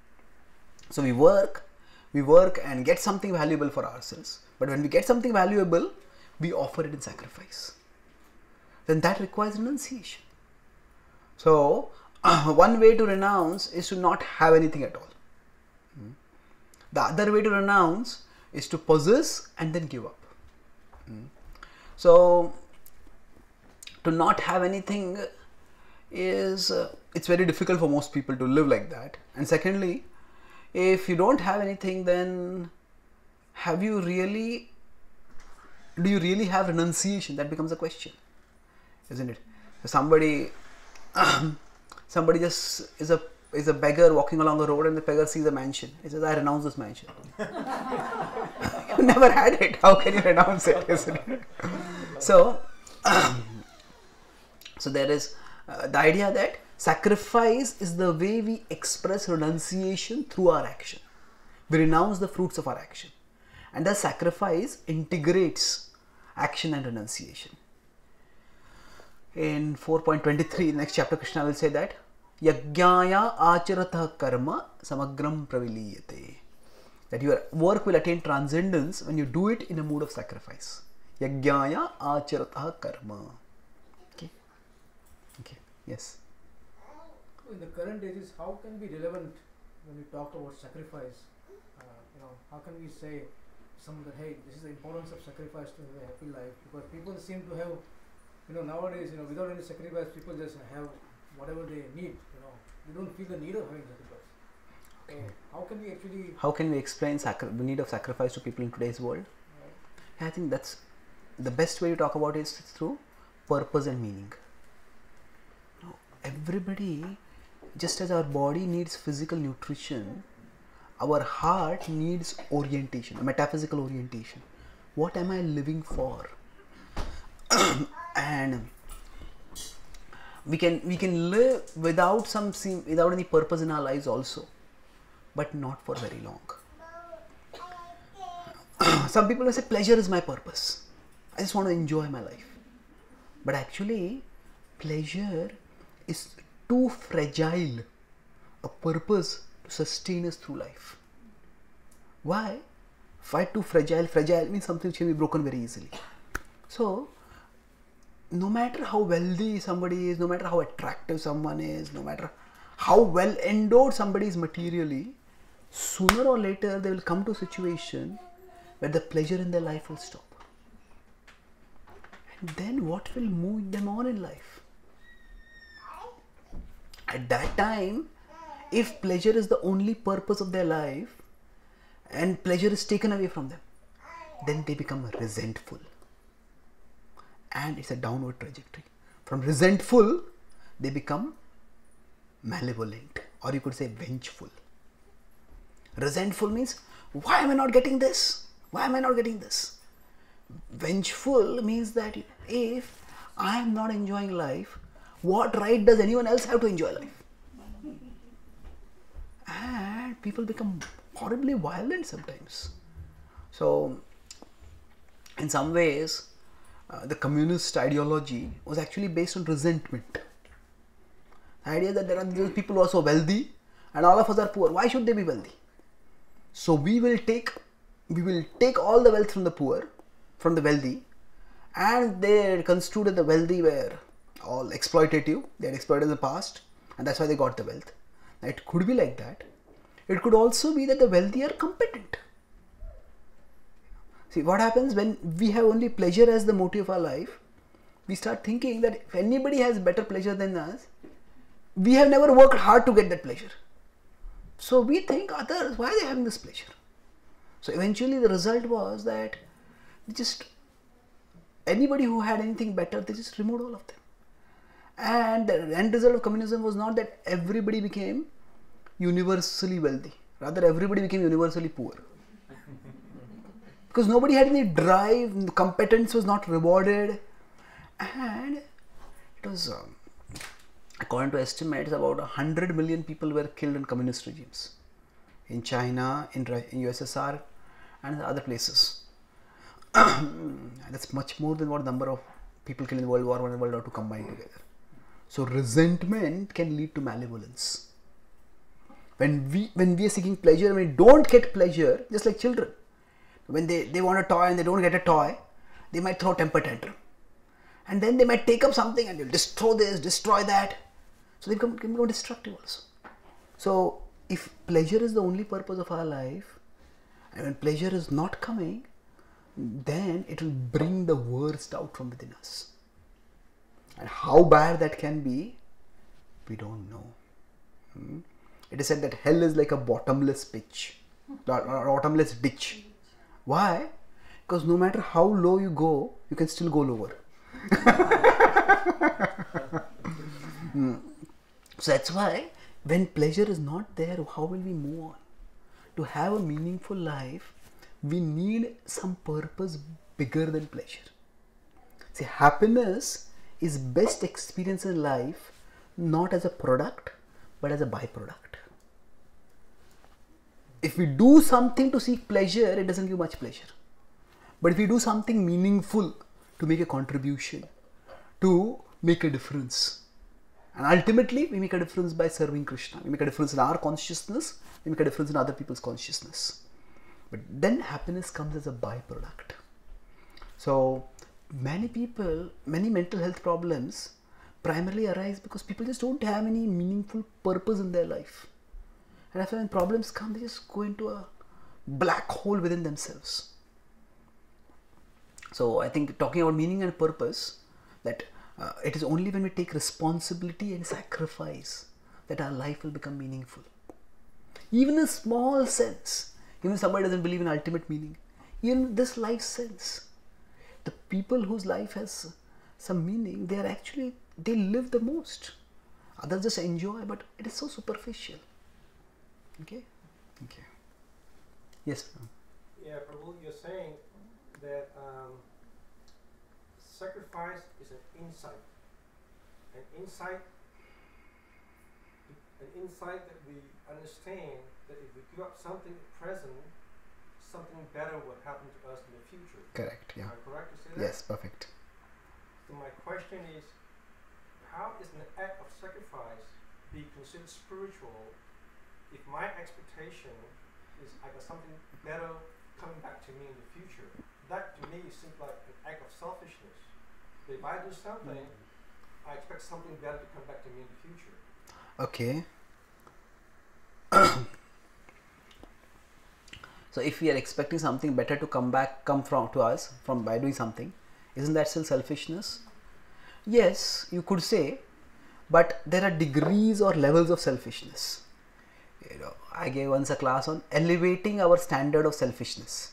A: So we work, we work and get something valuable for ourselves. But when we get something valuable, we offer it in sacrifice. Then that requires renunciation. So, uh, one way to renounce is to not have anything at all. Hmm. The other way to renounce is to possess and then give up. Hmm. So, to not have anything is, uh, it's very difficult for most people to live like that. And secondly, if you don't have anything, then have you really, do you really have renunciation? That becomes a question, isn't it? Somebody somebody just is a is a beggar walking along the road and the beggar sees a mansion. He says, I renounce this mansion. You never had it. How can you renounce it? Isn't it? So, so there is uh, the idea that sacrifice is the way we express renunciation through our action. We renounce the fruits of our action. And the sacrifice integrates action and renunciation. In four point twenty-three, next chapter, Krishna will say that Yajnaya acharatah karma samagram praviliyate. That your work will attain transcendence when you do it in a mood of sacrifice. Yajnaya acharatah karma. Okay. Okay. Yes.
E: In the current ages, how can be relevant when we talk about sacrifice? Uh, you know, how can we say some that hey, this is the importance of sacrifice to have a happy life? Because people seem to have, you know, nowadays, you know, without any sacrifice, people just have whatever they need, you know, they don't feel the need of having sacrifice. So how can we actually?
A: How can we explain sacri- the need of sacrifice to people in today's world?
E: Right.
A: I think that's the best way to talk about it is through purpose and meaning. Now, everybody, just as our body needs physical nutrition, our heart needs orientation, a metaphysical orientation. What am I living for? And we can we can live without some without any purpose in our lives also, but not for very long. Some people will say pleasure is my purpose. I just want to enjoy my life. But actually, pleasure is too fragile a purpose to sustain us through life. Why? Why too fragile? Fragile means something which can be broken very easily. So, no matter how wealthy somebody is, no matter how attractive someone is, no matter how well endowed somebody is materially, sooner or later they will come to a situation where the pleasure in their life will stop. And then what will move them on in life? At that time, if pleasure is the only purpose of their life and pleasure is taken away from them, then they become resentful. And it's a downward trajectory. From resentful, they become malevolent, or you could say vengeful. Resentful means, why am I not getting this? Why am I not getting this? Vengeful means that if I am not enjoying life, what right does anyone else have to enjoy life? And people become horribly violent sometimes. So, in some ways, uh, the communist ideology was actually based on resentment. The idea that there are these people who are so wealthy and all of us are poor. Why should they be wealthy? So we will take we will take all the wealth from the poor, from the wealthy, and they construed that the wealthy were all exploitative. They had exploited in the past, and that's why they got the wealth. Now, it could be like that. It could also be that the wealthy are competent. See, what happens when we have only pleasure as the motive of our life? We start thinking that if anybody has better pleasure than us, we have never worked hard to get that pleasure. So we think others, why are they having this pleasure? So eventually the result was that just anybody who had anything better, they just removed all of them. And the end result of communism was not that everybody became universally wealthy. Rather, everybody became universally poor. Because nobody had any drive, competence was not rewarded. And it was, um, according to estimates, about one hundred million people were killed in communist regimes. In China, in, in U S S R, and other places. That's much more than what number of people killed in World War One and World War Two combined together. So resentment can lead to malevolence. When we when we are seeking pleasure, when we don't get pleasure, just like children, when they, they want a toy and they don't get a toy, they might throw temper tantrum. And then they might take up something and they'll destroy this, destroy that. So they become, can become destructive also. So if pleasure is the only purpose of our life, and when pleasure is not coming, then it will bring the worst out from within us. And how bad that can be, we don't know. Hmm? It is said that hell is like a bottomless pitch, or bottomless ditch. Why? Because no matter how low you go, you can still go lower. hmm. So that's why when pleasure is not there, how will we move on? To have a meaningful life, we need some purpose bigger than pleasure. See, happiness is best experienced in life not as a product but as a byproduct. If we do something to seek pleasure, it doesn't give much pleasure. But if we do something meaningful to make a contribution, to make a difference, and ultimately we make a difference by serving Krishna. We make a difference in our consciousness, we make a difference in other people's consciousness. But then happiness comes as a byproduct. So many people, many mental health problems primarily arise because people just don't have any meaningful purpose in their life. And after when problems come, they just go into a black hole within themselves. So I think talking about meaning and purpose, that uh, it is only when we take responsibility and sacrifice that our life will become meaningful. Even a small sense, even somebody doesn't believe in ultimate meaning, even this life sense, the people whose life has some meaning, they are actually, they live the most. Others just enjoy, but it is so superficial. Okay? Thank you. Yes, ma'am.
F: Yeah, Prabhu, you're saying that um, sacrifice is an insight. An insight, an insight that we understand that if we give up something present, something better will happen to us in the future.
A: Correct, yeah.
F: Am I correct to say that?
A: Yes, perfect.
F: So my question is, how is an act of sacrifice be considered spiritual if my expectation is I got something better coming back to me in the future? That to me seems like an act of selfishness. If I do something, I expect something better to come back to me in the future.
A: Okay. So if we are expecting something better to come back, come from to us from by doing something, isn't that still selfishness? Yes, you could say, but there are degrees or levels of selfishness. You know, I gave once a class on elevating our standard of selfishness.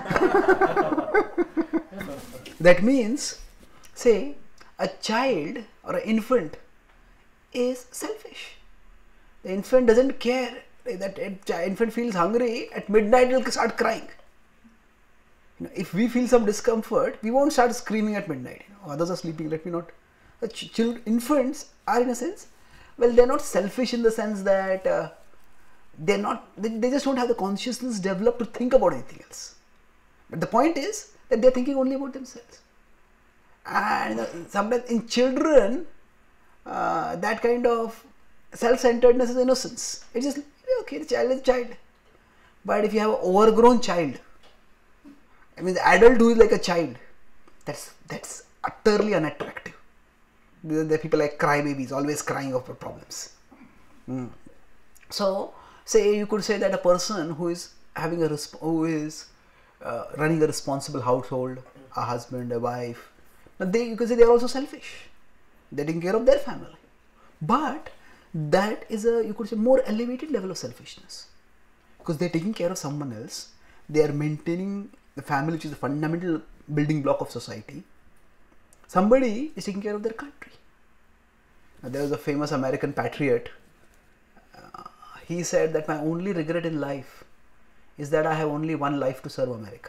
A: That means, say, a child or an infant is selfish. The infant doesn't care. That infant feels hungry, at midnight it will start crying. You know, if we feel some discomfort, we won't start screaming at midnight. You know, others are sleeping, let me not. The ch- children, infants are in a sense, well, they're not selfish in the sense that uh, they're not, they, they just don't have the consciousness developed to think about anything else. But the point is that they're thinking only about themselves. And uh, sometimes in children, uh, that kind of self-centeredness is innocence. It's just, okay, the child is a child. But if you have an overgrown child, I mean the adult who is like a child, that's that's utterly unattractive. The, the people like crybabies, always crying over problems. Mm. So, say you could say that a person who is having a resp- who is uh, running a responsible household, a husband, a wife, now they you could say they are also selfish. They're taking care of their family, but that is a, you could say, more elevated level of selfishness, because they're taking care of someone else. They are maintaining the family, which is the fundamental building block of society. Somebody is taking care of their country. Now, there was a famous American patriot. Uh, he said that my only regret in life is that I have only one life to serve America.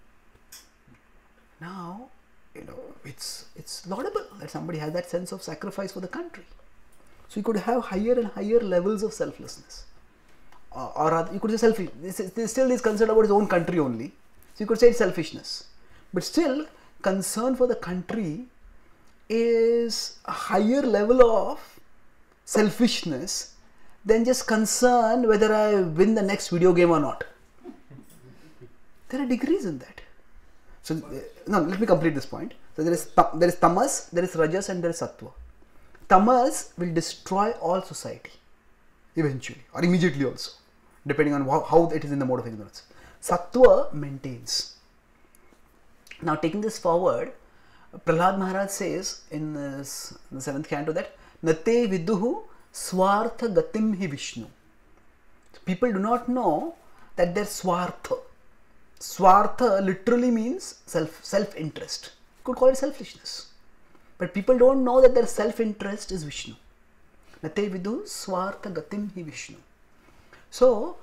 A: Now, you know, it's it's laudable that somebody has that sense of sacrifice for the country. So you could have higher and higher levels of selflessness, uh, or you could say selfish. This, this still is concerned about his own country only. So you could say it's selfishness, but still concern for the country is a higher level of selfishness than just concern whether I win the next video game or not. There are degrees in that. So uh, now let me complete this point. So there is there is tamas, there is rajas, and there is sattva. Tamas will destroy all society eventually or immediately also, depending on how, how it is in the mode of ignorance. Sattva maintains. Now taking this forward, Prahlad Maharaj says in, this, in the seventh canto that Nate viduhu swartha gatim hi Vishnu. People do not know that their swartha. Swartha literally means self, self-interest. You could call it selfishness. But people don't know that their self-interest is Vishnu. Nate vidu swartha gatim hi Vishnu. So,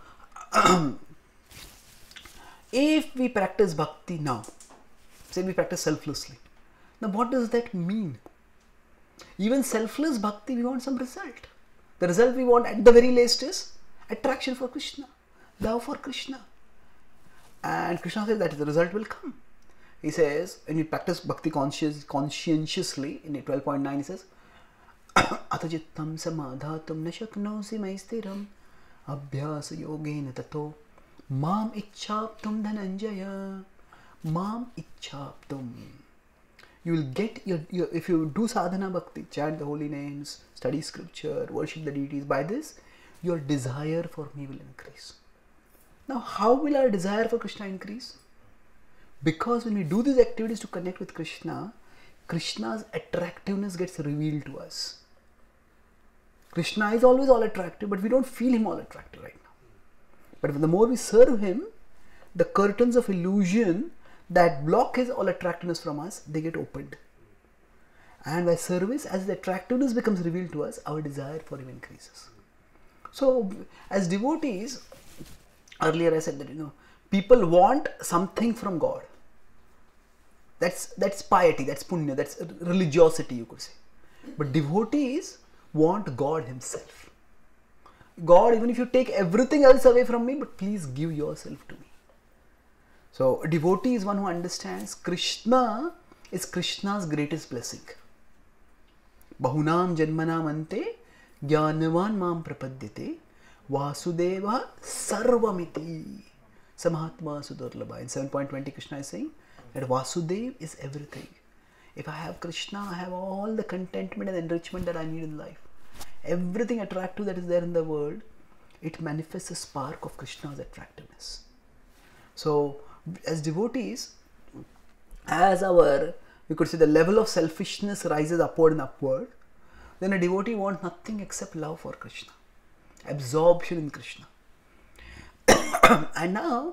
A: if we practice bhakti now, say we practice selflessly, now what does that mean? Even selfless bhakti, we want some result. The result we want at the very least is attraction for Krishna, love for Krishna. And Krishna says that the result will come. He says, when you practice bhakti conscious, conscientiously, in twelve point nine he says, Atajittam samadhatum nashaknosi maistiram abhyasa yogena tato mam ichchaptum dhananjaya mam ichchaptum. You will get your, your, if you do sadhana bhakti, chant the holy names, study scripture, worship the deities, by this your desire for me will increase. Now how will our desire for Krishna increase? Because when we do these activities to connect with Krishna, Krishna's attractiveness gets revealed to us. Krishna is always all attractive, but we don't feel him all attractive right now. But the more we serve him, the curtains of illusion that block his all attractiveness from us, they get opened. And by service, as the attractiveness becomes revealed to us, our desire for him increases. So, as devotees, earlier I said that, you know, people want something from God. That's, that's piety, that's punya, that's religiosity, you could say. But devotees want God himself. God, even if you take everything else away from me, but please give yourself to me. So, a devotee is one who understands Krishna is Krishna's greatest blessing. Bahunam janmanam ante jnanavan mam prapadyate vasudeva sarvamiti samahatma sudurlabha. In seven point twenty, Krishna is saying that Vasudev is everything. If I have Krishna, I have all the contentment and enrichment that I need in life. Everything attractive that is there in the world, it manifests a spark of Krishna's attractiveness. So, as devotees, as our, we could say, the level of selfishness rises upward and upward, then a devotee wants nothing except love for Krishna, absorption in Krishna. And now,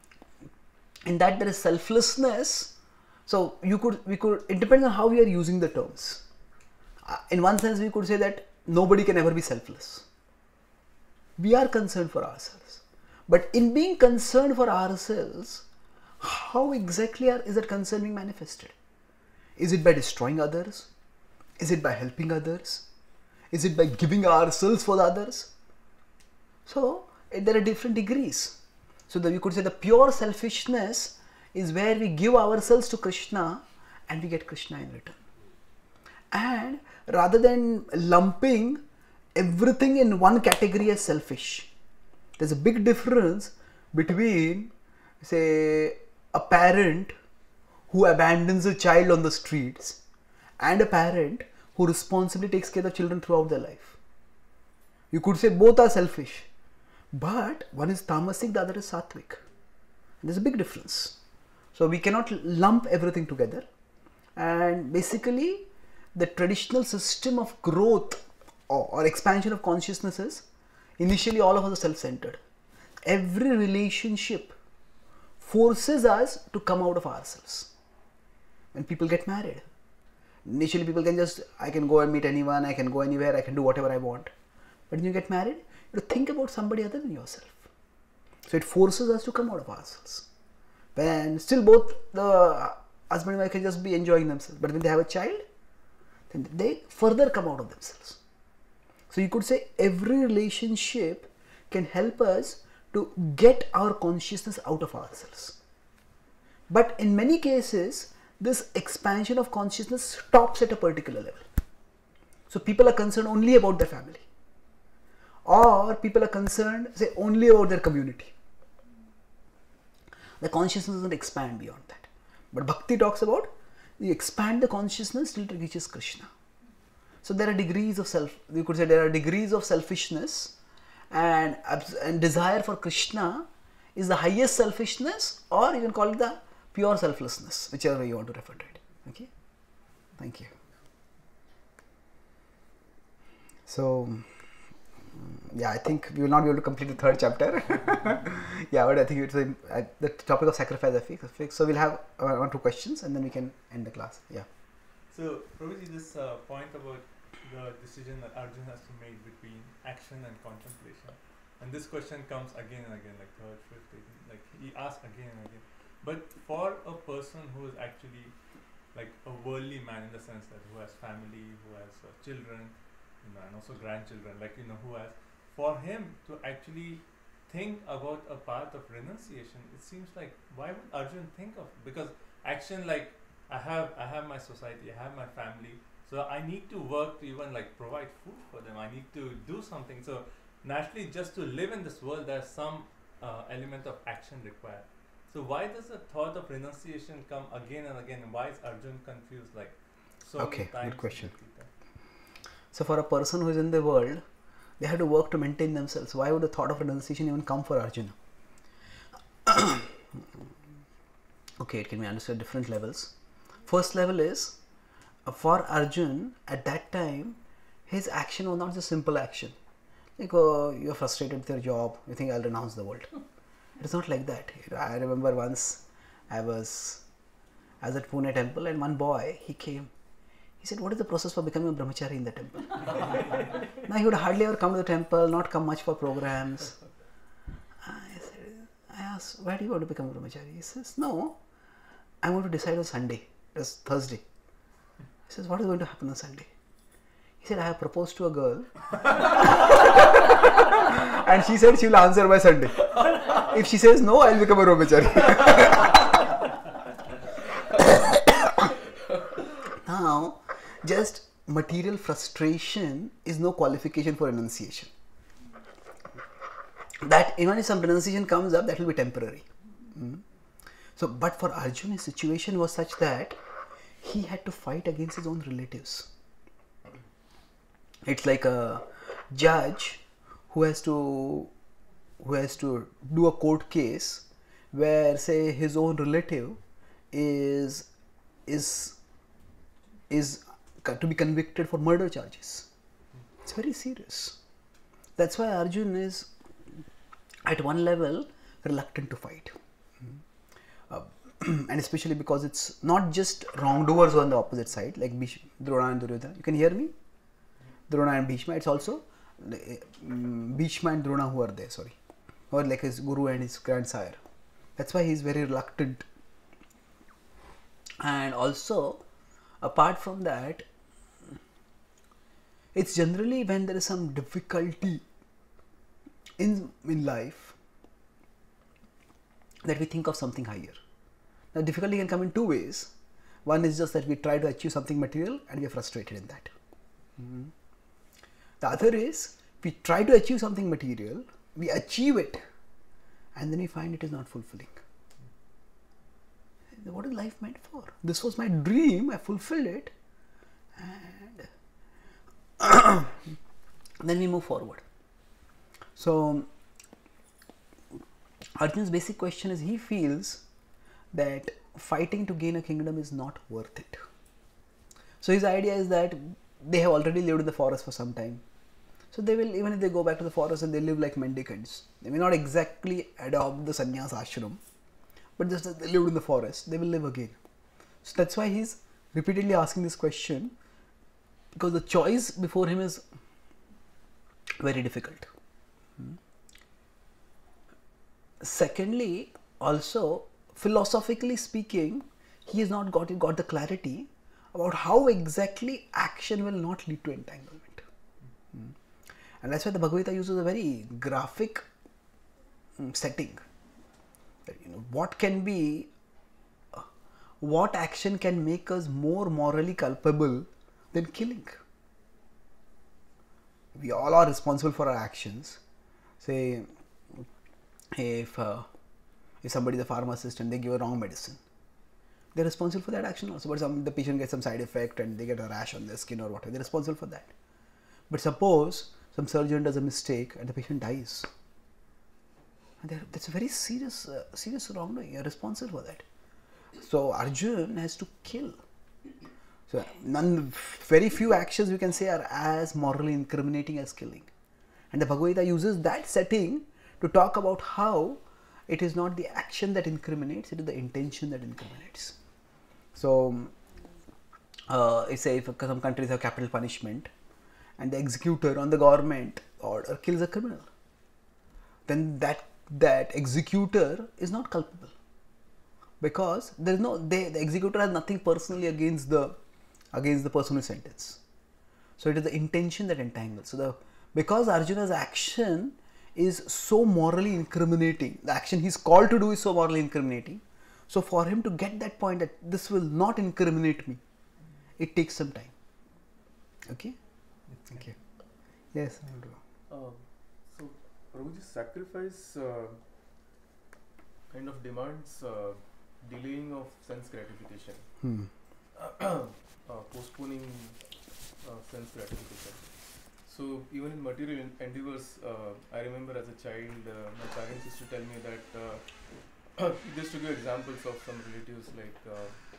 A: in that there is selflessness. So you could, we could, it depends on how we are using the terms. Uh, in one sense, we could say that nobody can ever be selfless. We are concerned for ourselves. But in being concerned for ourselves, how exactly are, is that concern being manifested? Is it by destroying others? Is it by helping others? Is it by giving ourselves for the others? So, there are different degrees. So, that you could say the pure selfishness is where we give ourselves to Krishna and we get Krishna in return. And rather than lumping everything in one category as selfish, there's a big difference between, say, a parent who abandons a child on the streets and a parent who responsibly takes care of children throughout their life. You could say both are selfish, but one is tamasic, the other is sattvic. There's a big difference. So we cannot lump everything together. And basically, the traditional system of growth or, or expansion of consciousness is, initially all of us are self-centered. Every relationship forces us to come out of ourselves. When people get married, initially people can just, I can go and meet anyone, I can go anywhere, I can do whatever I want. But when you get married, you have to think about somebody other than yourself. So it forces us to come out of ourselves. When still both the husband and wife can just be enjoying themselves. But when they have a child, then they further come out of themselves. So you could say every relationship can help us to get our consciousness out of ourselves. But in many cases, this expansion of consciousness stops at a particular level. So people are concerned only about their family. Or people are concerned, say, only about their community. The consciousness doesn't expand beyond that. But Bhakti talks about, you expand the consciousness till it reaches Krishna. So there are degrees of self, you could say there are degrees of selfishness, and, and desire for Krishna is the highest selfishness, or you can call it the pure selflessness, whichever way you want to refer to it. Okay? Thank you. So, yeah, I think we will not be able to complete the third chapter. Yeah, but I think it's a, uh, the topic of sacrifice I fixed. So we'll have uh, one or two questions and then we can end the class. Yeah. So,
G: Prabhuji, this uh, point about the decision that Arjuna has to make between action and contemplation, and this question comes again and again, like third, fifth, eighteenth, like he asks again and again. But for a person who is actually like a worldly man in the sense that who has family, who has uh, children, you know, and also grandchildren, like, you know, who has, for him to actually think about a path of renunciation, it seems like, why would Arjun think of, because action, like, I have, I have my society, I have my family, so I need to work to even like provide food for them, I need to do something, so naturally just to live in this world there's some uh, element of action required. So why does the thought of renunciation come again and again, and why is Arjun confused like so
A: okay,
G: many times?
A: Good question. So for a person who is in the world, they have to work to maintain themselves. Why would the thought of renunciation even come for Arjuna? Okay, it can be understood at different levels. First level is, uh, for Arjun at that time, his action was not just simple action. Like, oh, you're frustrated with your job, you think I'll renounce the world. It's not like that. I remember once I was, I was at Pune temple and one boy, he came. He said, what is the process for becoming a brahmachari in the temple? Now he would hardly ever come to the temple, not come much for programs. I said, I asked, why do you want to become a brahmachari? He says, no, I want to decide on Sunday. It was Thursday. He says, what is going to happen on Sunday? He said, I have proposed to a girl and she said she will answer by Sunday. If she says no, I will become a brahmachari. Now, just material frustration is no qualification for renunciation. That even if some renunciation comes up, that will be temporary. Mm. So, but for Arjun, his situation was such that he had to fight against his own relatives. It's like a judge who has to who has to do a court case where, say, his own relative is is is to be convicted for murder charges. It's very serious. That's why Arjun is at one level reluctant to fight. Uh, and especially because it's not just wrongdoers on the opposite side, like Bhishma, Drona and Duryodhana. You can hear me? Drona and Bhishma. It's also um, Bhishma and Drona who are there, sorry. Or like his guru and his grandsire. That's why he is very reluctant. And also, apart from that, it's generally when there is some difficulty in, in life that we think of something higher. Now, difficulty can come in two ways. One is just that we try to achieve something material and we are frustrated in that. Mm-hmm. The other is we try to achieve something material, we achieve it, and then we find it is not fulfilling. What is life meant for? This was my dream, I fulfilled it, and then we move forward. So, Arjun's basic question is, he feels that fighting to gain a kingdom is not worth it. So, his idea is that they have already lived in the forest for some time. So, they will, even if they go back to the forest and they live like mendicants, they may not exactly adopt the sannyas ashram, but just as they lived in the forest, they will live again. So, that's why he is repeatedly asking this question, because the choice before him is very difficult. Hmm. Secondly, also, philosophically speaking, he has not got, got the clarity about how exactly action will not lead to entanglement. Hmm. And that's why the Bhagavad-Gītā uses a very graphic um, setting. That, you know, what can be, uh, what action can make us more morally culpable than killing? We all are responsible for our actions. Say, if uh, if somebody is a pharmacist and they give a wrong medicine, they're responsible for that action also. But some, the patient gets some side effect and they get a rash on their skin or whatever, they're responsible for that. But suppose some surgeon does a mistake and the patient dies, and that's a very serious, uh, serious wrongdoing. You're responsible for that. So Arjun has to kill. So none, very few actions we can say are as morally incriminating as killing. And the Bhagavad-Gītā uses that setting to talk about how it is not the action that incriminates, it is the intention that incriminates. So, uh, say if some countries have capital punishment and the executor on the government order kills a criminal, then that that executor is not culpable, because there is no they, the executor has nothing personally against the against the person who is sentenced. So it is the intention that entangles. So the because Arjuna's action is so morally incriminating, the action he is called to do is so morally incriminating. So for him to get that point that this will not incriminate me, it takes some time. Okay. Okay. Yes.
H: Uh, so, Prabhuji, sacrifice uh, kind of demands uh, delaying of sense gratification,
A: Hmm.
H: uh, postponing uh, sense gratification. So, even in material en- endeavors, uh, I remember as a child, uh, my parents used to tell me that uh, just to give examples of some relatives, like uh,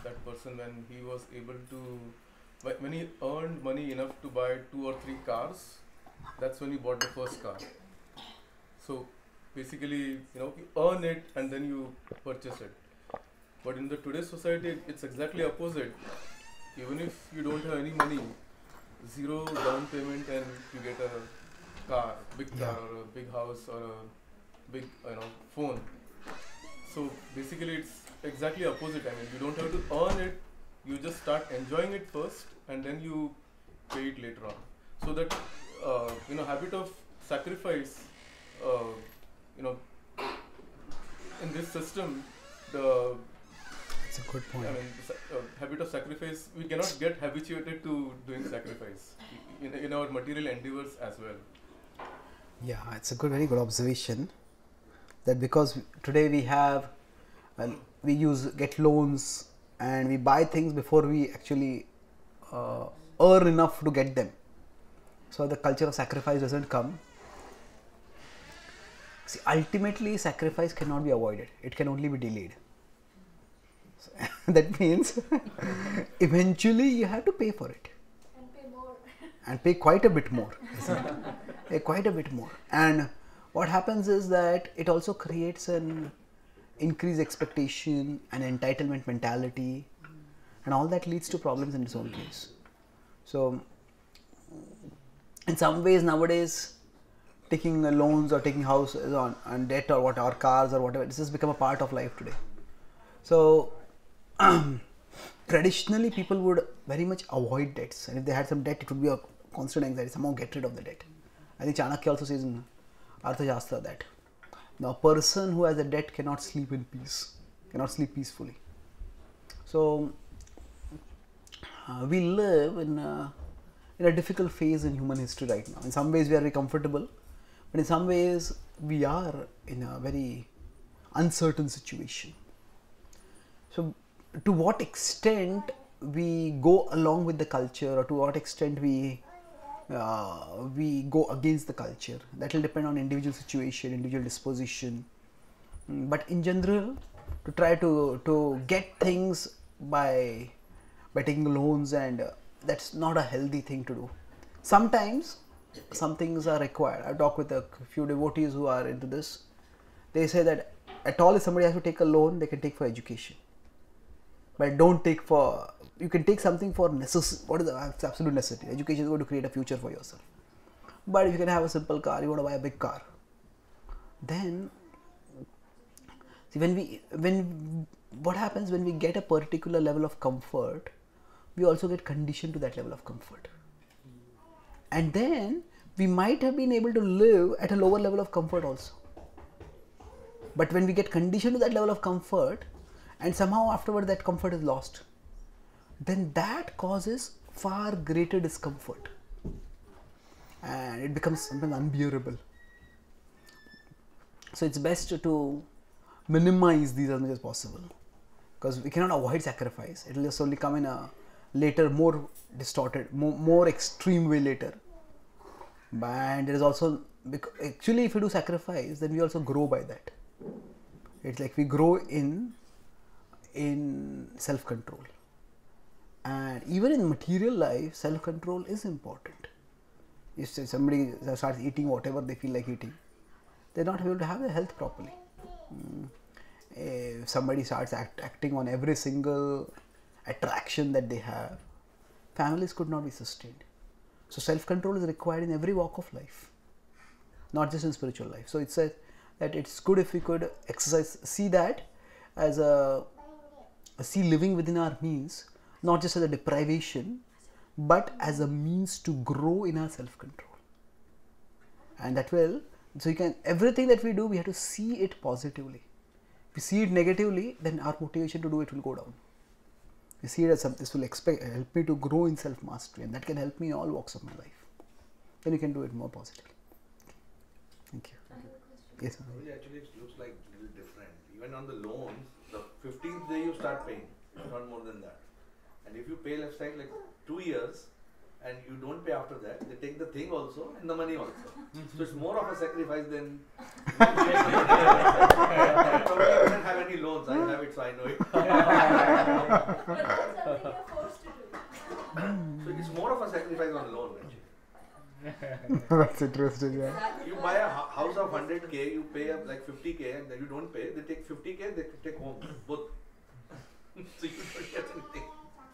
H: that person when he was able to, wh- when he earned money enough to buy two or three cars, that's when he bought the first car. So basically, you know, you earn it and then you purchase it. But in the today's society, it's exactly opposite. Even if you don't have any money, zero down payment and you get a car, big car,
A: Yeah.
H: or a big house, or a big, you know, phone. So basically, it's exactly opposite. I mean, you don't have to earn it. You just start enjoying it first, and then you pay it later on. So that uh, you know, habit of sacrifice. Uh, you know, in this system, the
A: That's a good
H: I
A: point.
H: mean, the sa- uh, habit of sacrifice, we cannot get habituated to doing sacrifice in, in our material endeavors as well.
A: Yeah, it's a good, very good observation. That because today we have, well, we use get loans and we buy things before we actually uh, earn enough to get them. So the culture of sacrifice doesn't come. See, ultimately, sacrifice cannot be avoided. It can only be delayed. So that means eventually you have to pay for it.
D: And pay more.
A: And pay quite a bit more. Pay quite a bit more. And what happens is that it also creates an increased expectation, an entitlement mentality, and all that leads to problems in its own case. So, in some ways nowadays, taking loans or taking houses on, on debt or what, or cars or whatever, this has become a part of life today. So, traditionally people would very much avoid debts, and if they had some debt, it would be a constant anxiety, somehow get rid of the debt. I think Chanakya also says in Arthashastra that now a person who has a debt cannot sleep in peace, cannot sleep peacefully. So, uh, we live in a, in a difficult phase in human history right now. In some ways we are very comfortable, but in some ways we are in a very uncertain situation. So, to what extent we go along with the culture, or to what extent we uh, we go against the culture, that will depend on individual situation, individual disposition. Mm, But in general, to try to to get things by by taking loans, and uh, that's not a healthy thing to do. Sometimes some things are required. I talk with a few devotees who are into this. They say that at all if somebody has to take a loan, they can take for education. But don't take for, you can take something for necessity. What is the absolute necessity? Education is going to create a future for yourself. But if you can have a simple car, you want to buy a big car, then see when we, when, what happens when we get a particular level of comfort, we also get conditioned to that level of comfort. And then we might have been able to live at a lower level of comfort also. But when we get conditioned to that level of comfort, and somehow afterward that comfort is lost, then that causes far greater discomfort, and it becomes something unbearable. So it's best to minimize these as much as possible, because we cannot avoid sacrifice. It will just only come in a later, more distorted, more, more extreme way later. And there is also, actually if we do sacrifice, then we also grow by that. It's like we grow in in self-control. And even in material life, self-control is important. If somebody starts eating whatever they feel like eating, they're not able to have their health properly. Mm. If somebody starts act, acting on every single attraction that they have, families could not be sustained. So self-control is required in every walk of life, not just in spiritual life. So it says that it's good if we could exercise, see that as a, see living within our means, not just as a deprivation, but as a means to grow in our self-control. And that will, so you can, everything that we do, we have to see it positively. If we see it negatively, then our motivation to do it will go down. You see it as something, this will expect, help me to grow in self-mastery, and that can help me in all walks of my life. Then you can do it more positively. Thank you.
D: I have a question.
A: Yes, ma'am.
C: Well, actually, it looks like a little different. Even on the loans, the fifteenth day you start paying, not more than that. And if you pay left side like two years and you don't pay after that, they take the thing also and the money also. So it's more of a sacrifice than Probably you don't have any loans. I have it, so I know it.
I: But that's something you're forced to do.
C: So it's more of a sacrifice on loan. Actually.
A: That's interesting, yeah.
C: You buy a hou- house of one hundred K, you pay up like fifty K, and then you don't pay. They take fifty K, they take home both. So you don't get anything.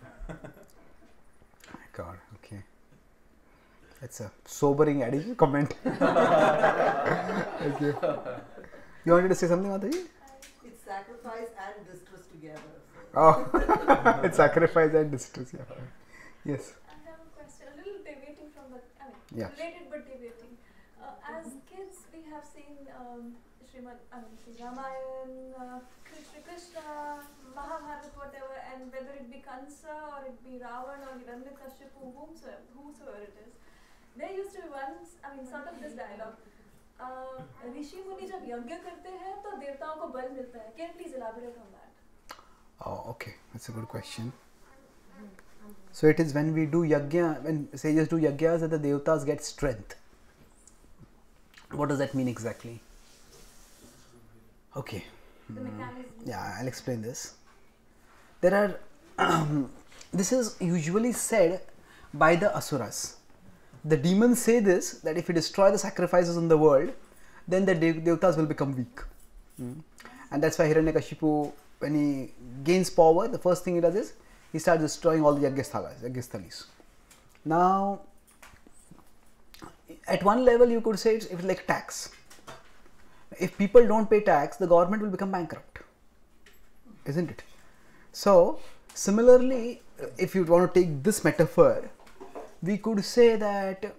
A: God, okay. That's a sobering additional comment. Okay. You wanted to say something, Mataji?
J: It's sacrifice and distress together.
A: Oh, it's sacrifice and distress, yeah. Yes.
I: I have a question, a little deviating from the, I mean,
A: Yeah.
I: related but deviating. Uh, as kids, we have seen um, Srimad, I mean, Sri Ramayana, uh, Shri Krishna, Mahabharata, whatever, and whether it be Kansa or it be Ravan or Hiranyakashipu, whomsoever, whosoever it is, there used to be once, I mean, sort of this dialogue. Uh, ऋषि मुनि जब यज्ञ करते हैं तो देवताओं को बल मिलता है. Can you please elaborate on that?
A: Oh, okay. That's a good question. So it is when we do yajna, when sages do yajnas, that the devatas get strength. What does that mean exactly? Okay.
I: The mechanism.
A: Yeah, I'll explain this. There are, um, this is usually said by the asuras. The demons say this, that if we destroy the sacrifices in the world, then the dev- devatas will become weak. Mm. And that's why Hiranyakashipu, when he gains power, the first thing he does is, he starts destroying all the yajnasthalas, yajnasthalis. Now, at one level you could say it's, it's like tax. If people don't pay tax, the government will become bankrupt, isn't it? So, similarly, if you want to take this metaphor, we could say that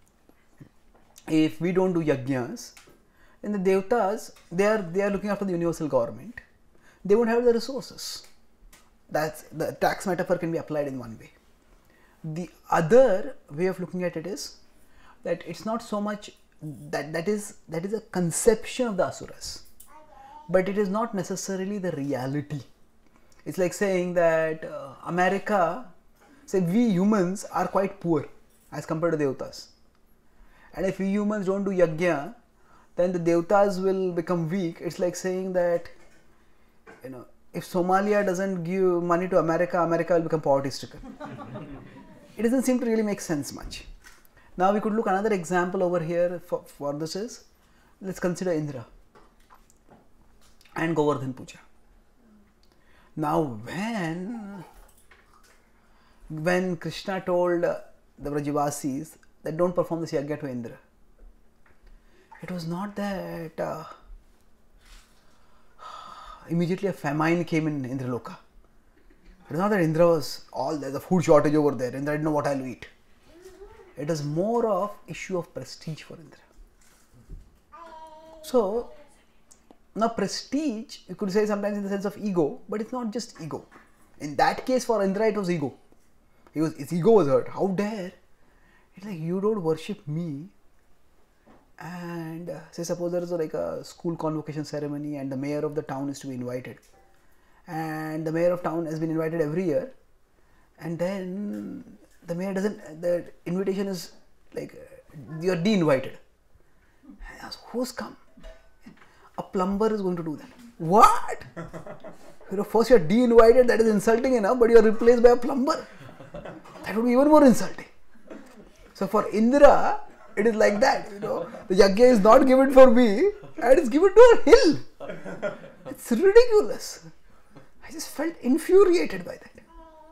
A: if we don't do yajnas, then the devatas, they are, they are looking after the universal government. They won't have the resources. That's the tax metaphor can be applied in one way. The other way of looking at it is that it's not so much that that is that is a conception of the asuras, but it is not necessarily the reality. It's like saying that uh, America, say we humans are quite poor as compared to devatas, and if we humans don't do yajna, then the devatas will become weak. It's like saying that, you know, if Somalia doesn't give money to America, America will become poverty stricken. It doesn't seem to really make sense much. Now we could look another example over here for, for this is, let's consider Indra and Govardhan Puja. Now when, when Krishna told uh, the Vrajavasis that don't perform this yajna to Indra, it was not that uh, immediately a famine came in Indraloka. It was not that Indra was all, there's a food shortage over there, Indra didn't know what I'll eat. It is more of issue of prestige for Indra. So, now prestige, you could say sometimes in the sense of ego, but it's not just ego. In that case for Indra it was ego. He was, his ego was hurt. How dare? It's like you don't worship me, and uh, say suppose there is a, like a school convocation ceremony and the mayor of the town is to be invited, and the mayor of town has been invited every year, and then the mayor doesn't, the invitation is like uh, you are de-invited. I ask, who's come? A plumber is going to do that. What? You know, first you are de-invited, that is insulting enough, but you are replaced by a plumber. That would be even more insulting. So for Indra, it is like that, you know, the yajna is not given for me and it's given to a hill. It's ridiculous. I just felt infuriated by that.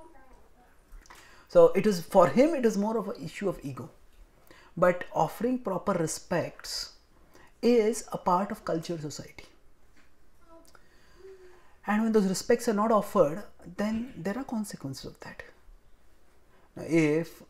A: So it is, for him it is more of an issue of ego. But offering proper respects is a part of cultural society. And when those respects are not offered, then there are consequences of that. Now if,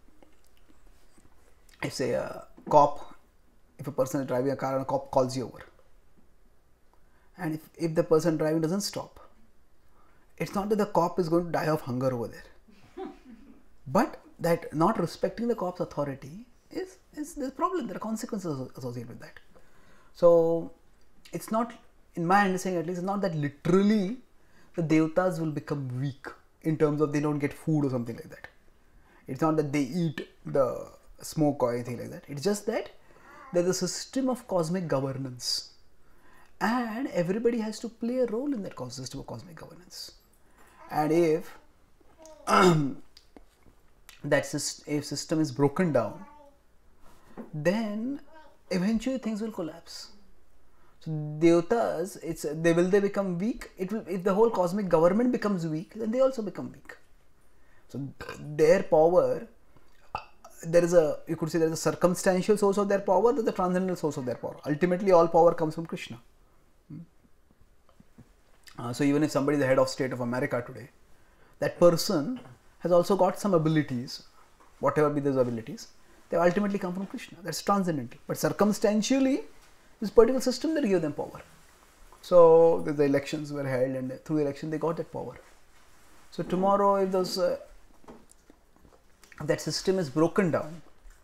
A: if say a cop, if a person is driving a car and a cop calls you over, and if, if the person driving doesn't stop, it's not that the cop is going to die of hunger over there, but that not respecting the cop's authority is, is the problem. There are consequences associated with that. So it's not, in my understanding at least, it's not that literally the devatas will become weak in terms of they don't get food or something like that. It's not that they eat the smoke or anything like that. It's just that there's a system of cosmic governance and everybody has to play a role in that system of cosmic governance. And if that syst- if system is broken down, then eventually things will collapse. So devatas, it's they will they become weak. It will if the whole cosmic government becomes weak, then they also become weak. So their power, there is a you could say there is a circumstantial source of their power, there is a transcendental source of their power. Ultimately, all power comes from Krishna. Uh, so even if somebody is the head of state of America today, that person has also got some abilities, whatever be those abilities, they ultimately come from Krishna. That's transcendental. But circumstantially, this particular system that give them power. So the elections were held, and through the election they got that power. So tomorrow, if those uh, that system is broken down,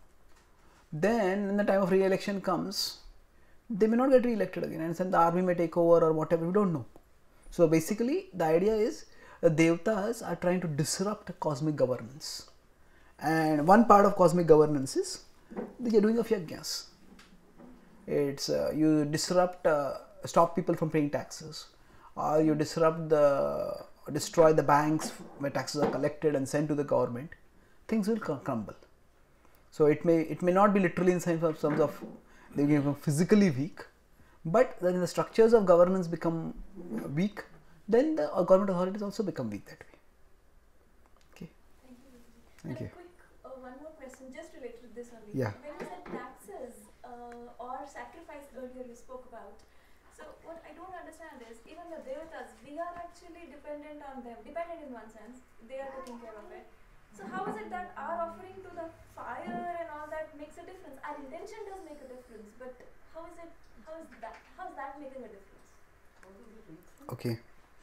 A: then in the time of re-election comes, they may not get re-elected again, and then the army may take over or whatever. We don't know. So basically, the idea is the devatas are trying to disrupt cosmic governance, and one part of cosmic governance is they are doing of yajnas. It's uh, you disrupt, uh, stop people from paying taxes, or you disrupt the, destroy the banks where taxes are collected and sent to the government. Things will crumble. So it may it may not be literally in terms of, terms of they become physically weak, but when the structures of governance become weak, then the government authorities also become weak that way. Okay.
I: Thank you.
A: Thank you.
I: And a quick uh, one more question, just related to this only.
A: Yeah.
I: When you said taxes uh, or sacrifice earlier, you spoke about. So what I don't understand is, even the devatas, we are actually dependent on them. Dependent in one sense, they are taking care of it. So how is it that our offering to the fire and all that makes a difference? Our intention does make a difference, but how is it? How is that? How is that making a difference?
A: Okay.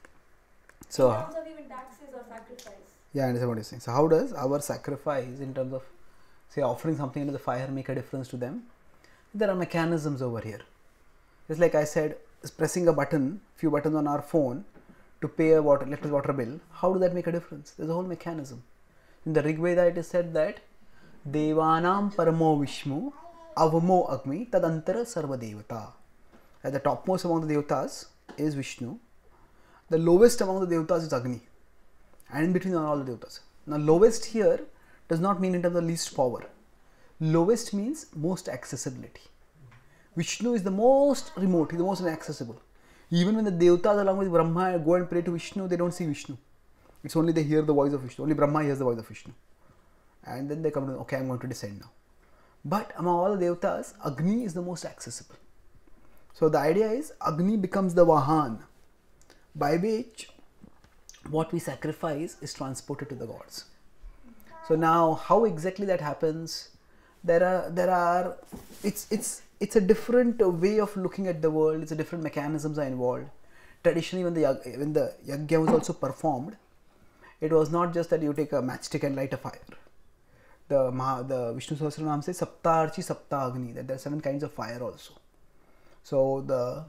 A: So
I: in terms of even taxes or sacrifice.
A: Yeah, I understand what you're saying. So how does our sacrifice in terms of, say, offering something into the fire make a difference to them? There are mechanisms over here. Just like I said, pressing a button, few buttons on our phone to pay a water, electric water bill. How does that make a difference? There's a whole mechanism. In the Rig Veda, it is said that Devanam Paramo Vishnu Avamo Agmi Tadantara Sarva Devata. At the topmost among the devatas is Vishnu. The lowest among the devatas is Agni. And in between are all the devatas. Now, lowest here does not mean in terms of least power. Lowest means most accessibility. Vishnu is the most remote, he is the most inaccessible. Even when the devatas along with Brahma go and pray to Vishnu, they don't see Vishnu. It's only they hear the voice of Vishnu. Only Brahma hears the voice of Vishnu. And then they come to, okay, I'm going to descend now. But among all the devatas, Agni is the most accessible. So the idea is Agni becomes the Vahan, by which what we sacrifice is transported to the gods. So now how exactly that happens? There are, there are, it's, it's, it's a different way of looking at the world. It's a different mechanisms are involved. Traditionally, when the, when the yajna was also performed, it was not just that you take a matchstick and light a fire. The, Maha, the Vishnu Sahasranam says Saptarchi Saptagni, that there are seven kinds of fire also. So the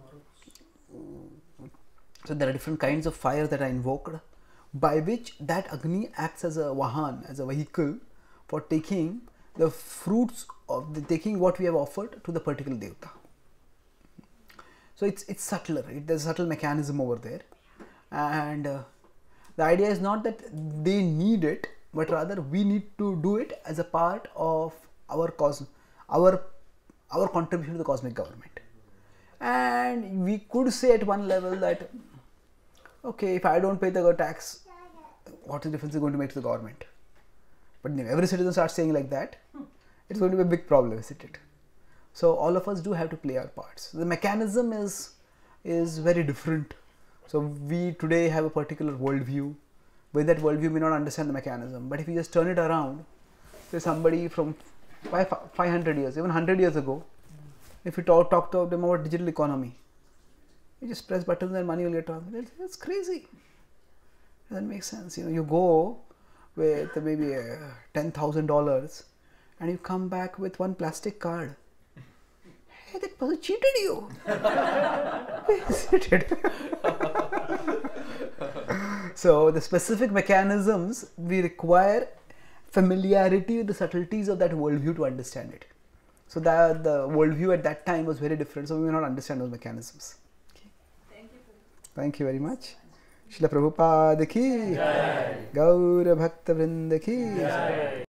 A: so there are different kinds of fire that are invoked, by which that Agni acts as a Vahan, as a vehicle for taking the fruits of the taking what we have offered to the particular Devata. So it's it's subtler, right? There's a subtle mechanism over there, and uh, the idea is not that they need it, but rather we need to do it as a part of our cos our our contribution to the cosmic government. And we could say at one level that, okay, if I don't pay the tax, what difference is it going to make to the government? But if every citizen starts saying like that, it's going to be a big problem, isn't it? So all of us do have to play our parts. The mechanism is is very different. So we today have a particular worldview. With that worldview, we may not understand the mechanism. But if you just turn it around, say somebody from five hundred years, even one hundred years ago, if you talk, talk to them about digital economy, you just press buttons and money will get on. It's crazy. It doesn't make sense. You know, you go with maybe uh, ten thousand dollars and you come back with one plastic card. Hey, that person cheated you. So the specific mechanisms, we require familiarity with the subtleties of that worldview to understand it. So that the worldview at that time was very different, so we may not understand those mechanisms. Okay. Thank you very much. Srila Prabhupada ki, Gaura Bhakta Vrinda ki.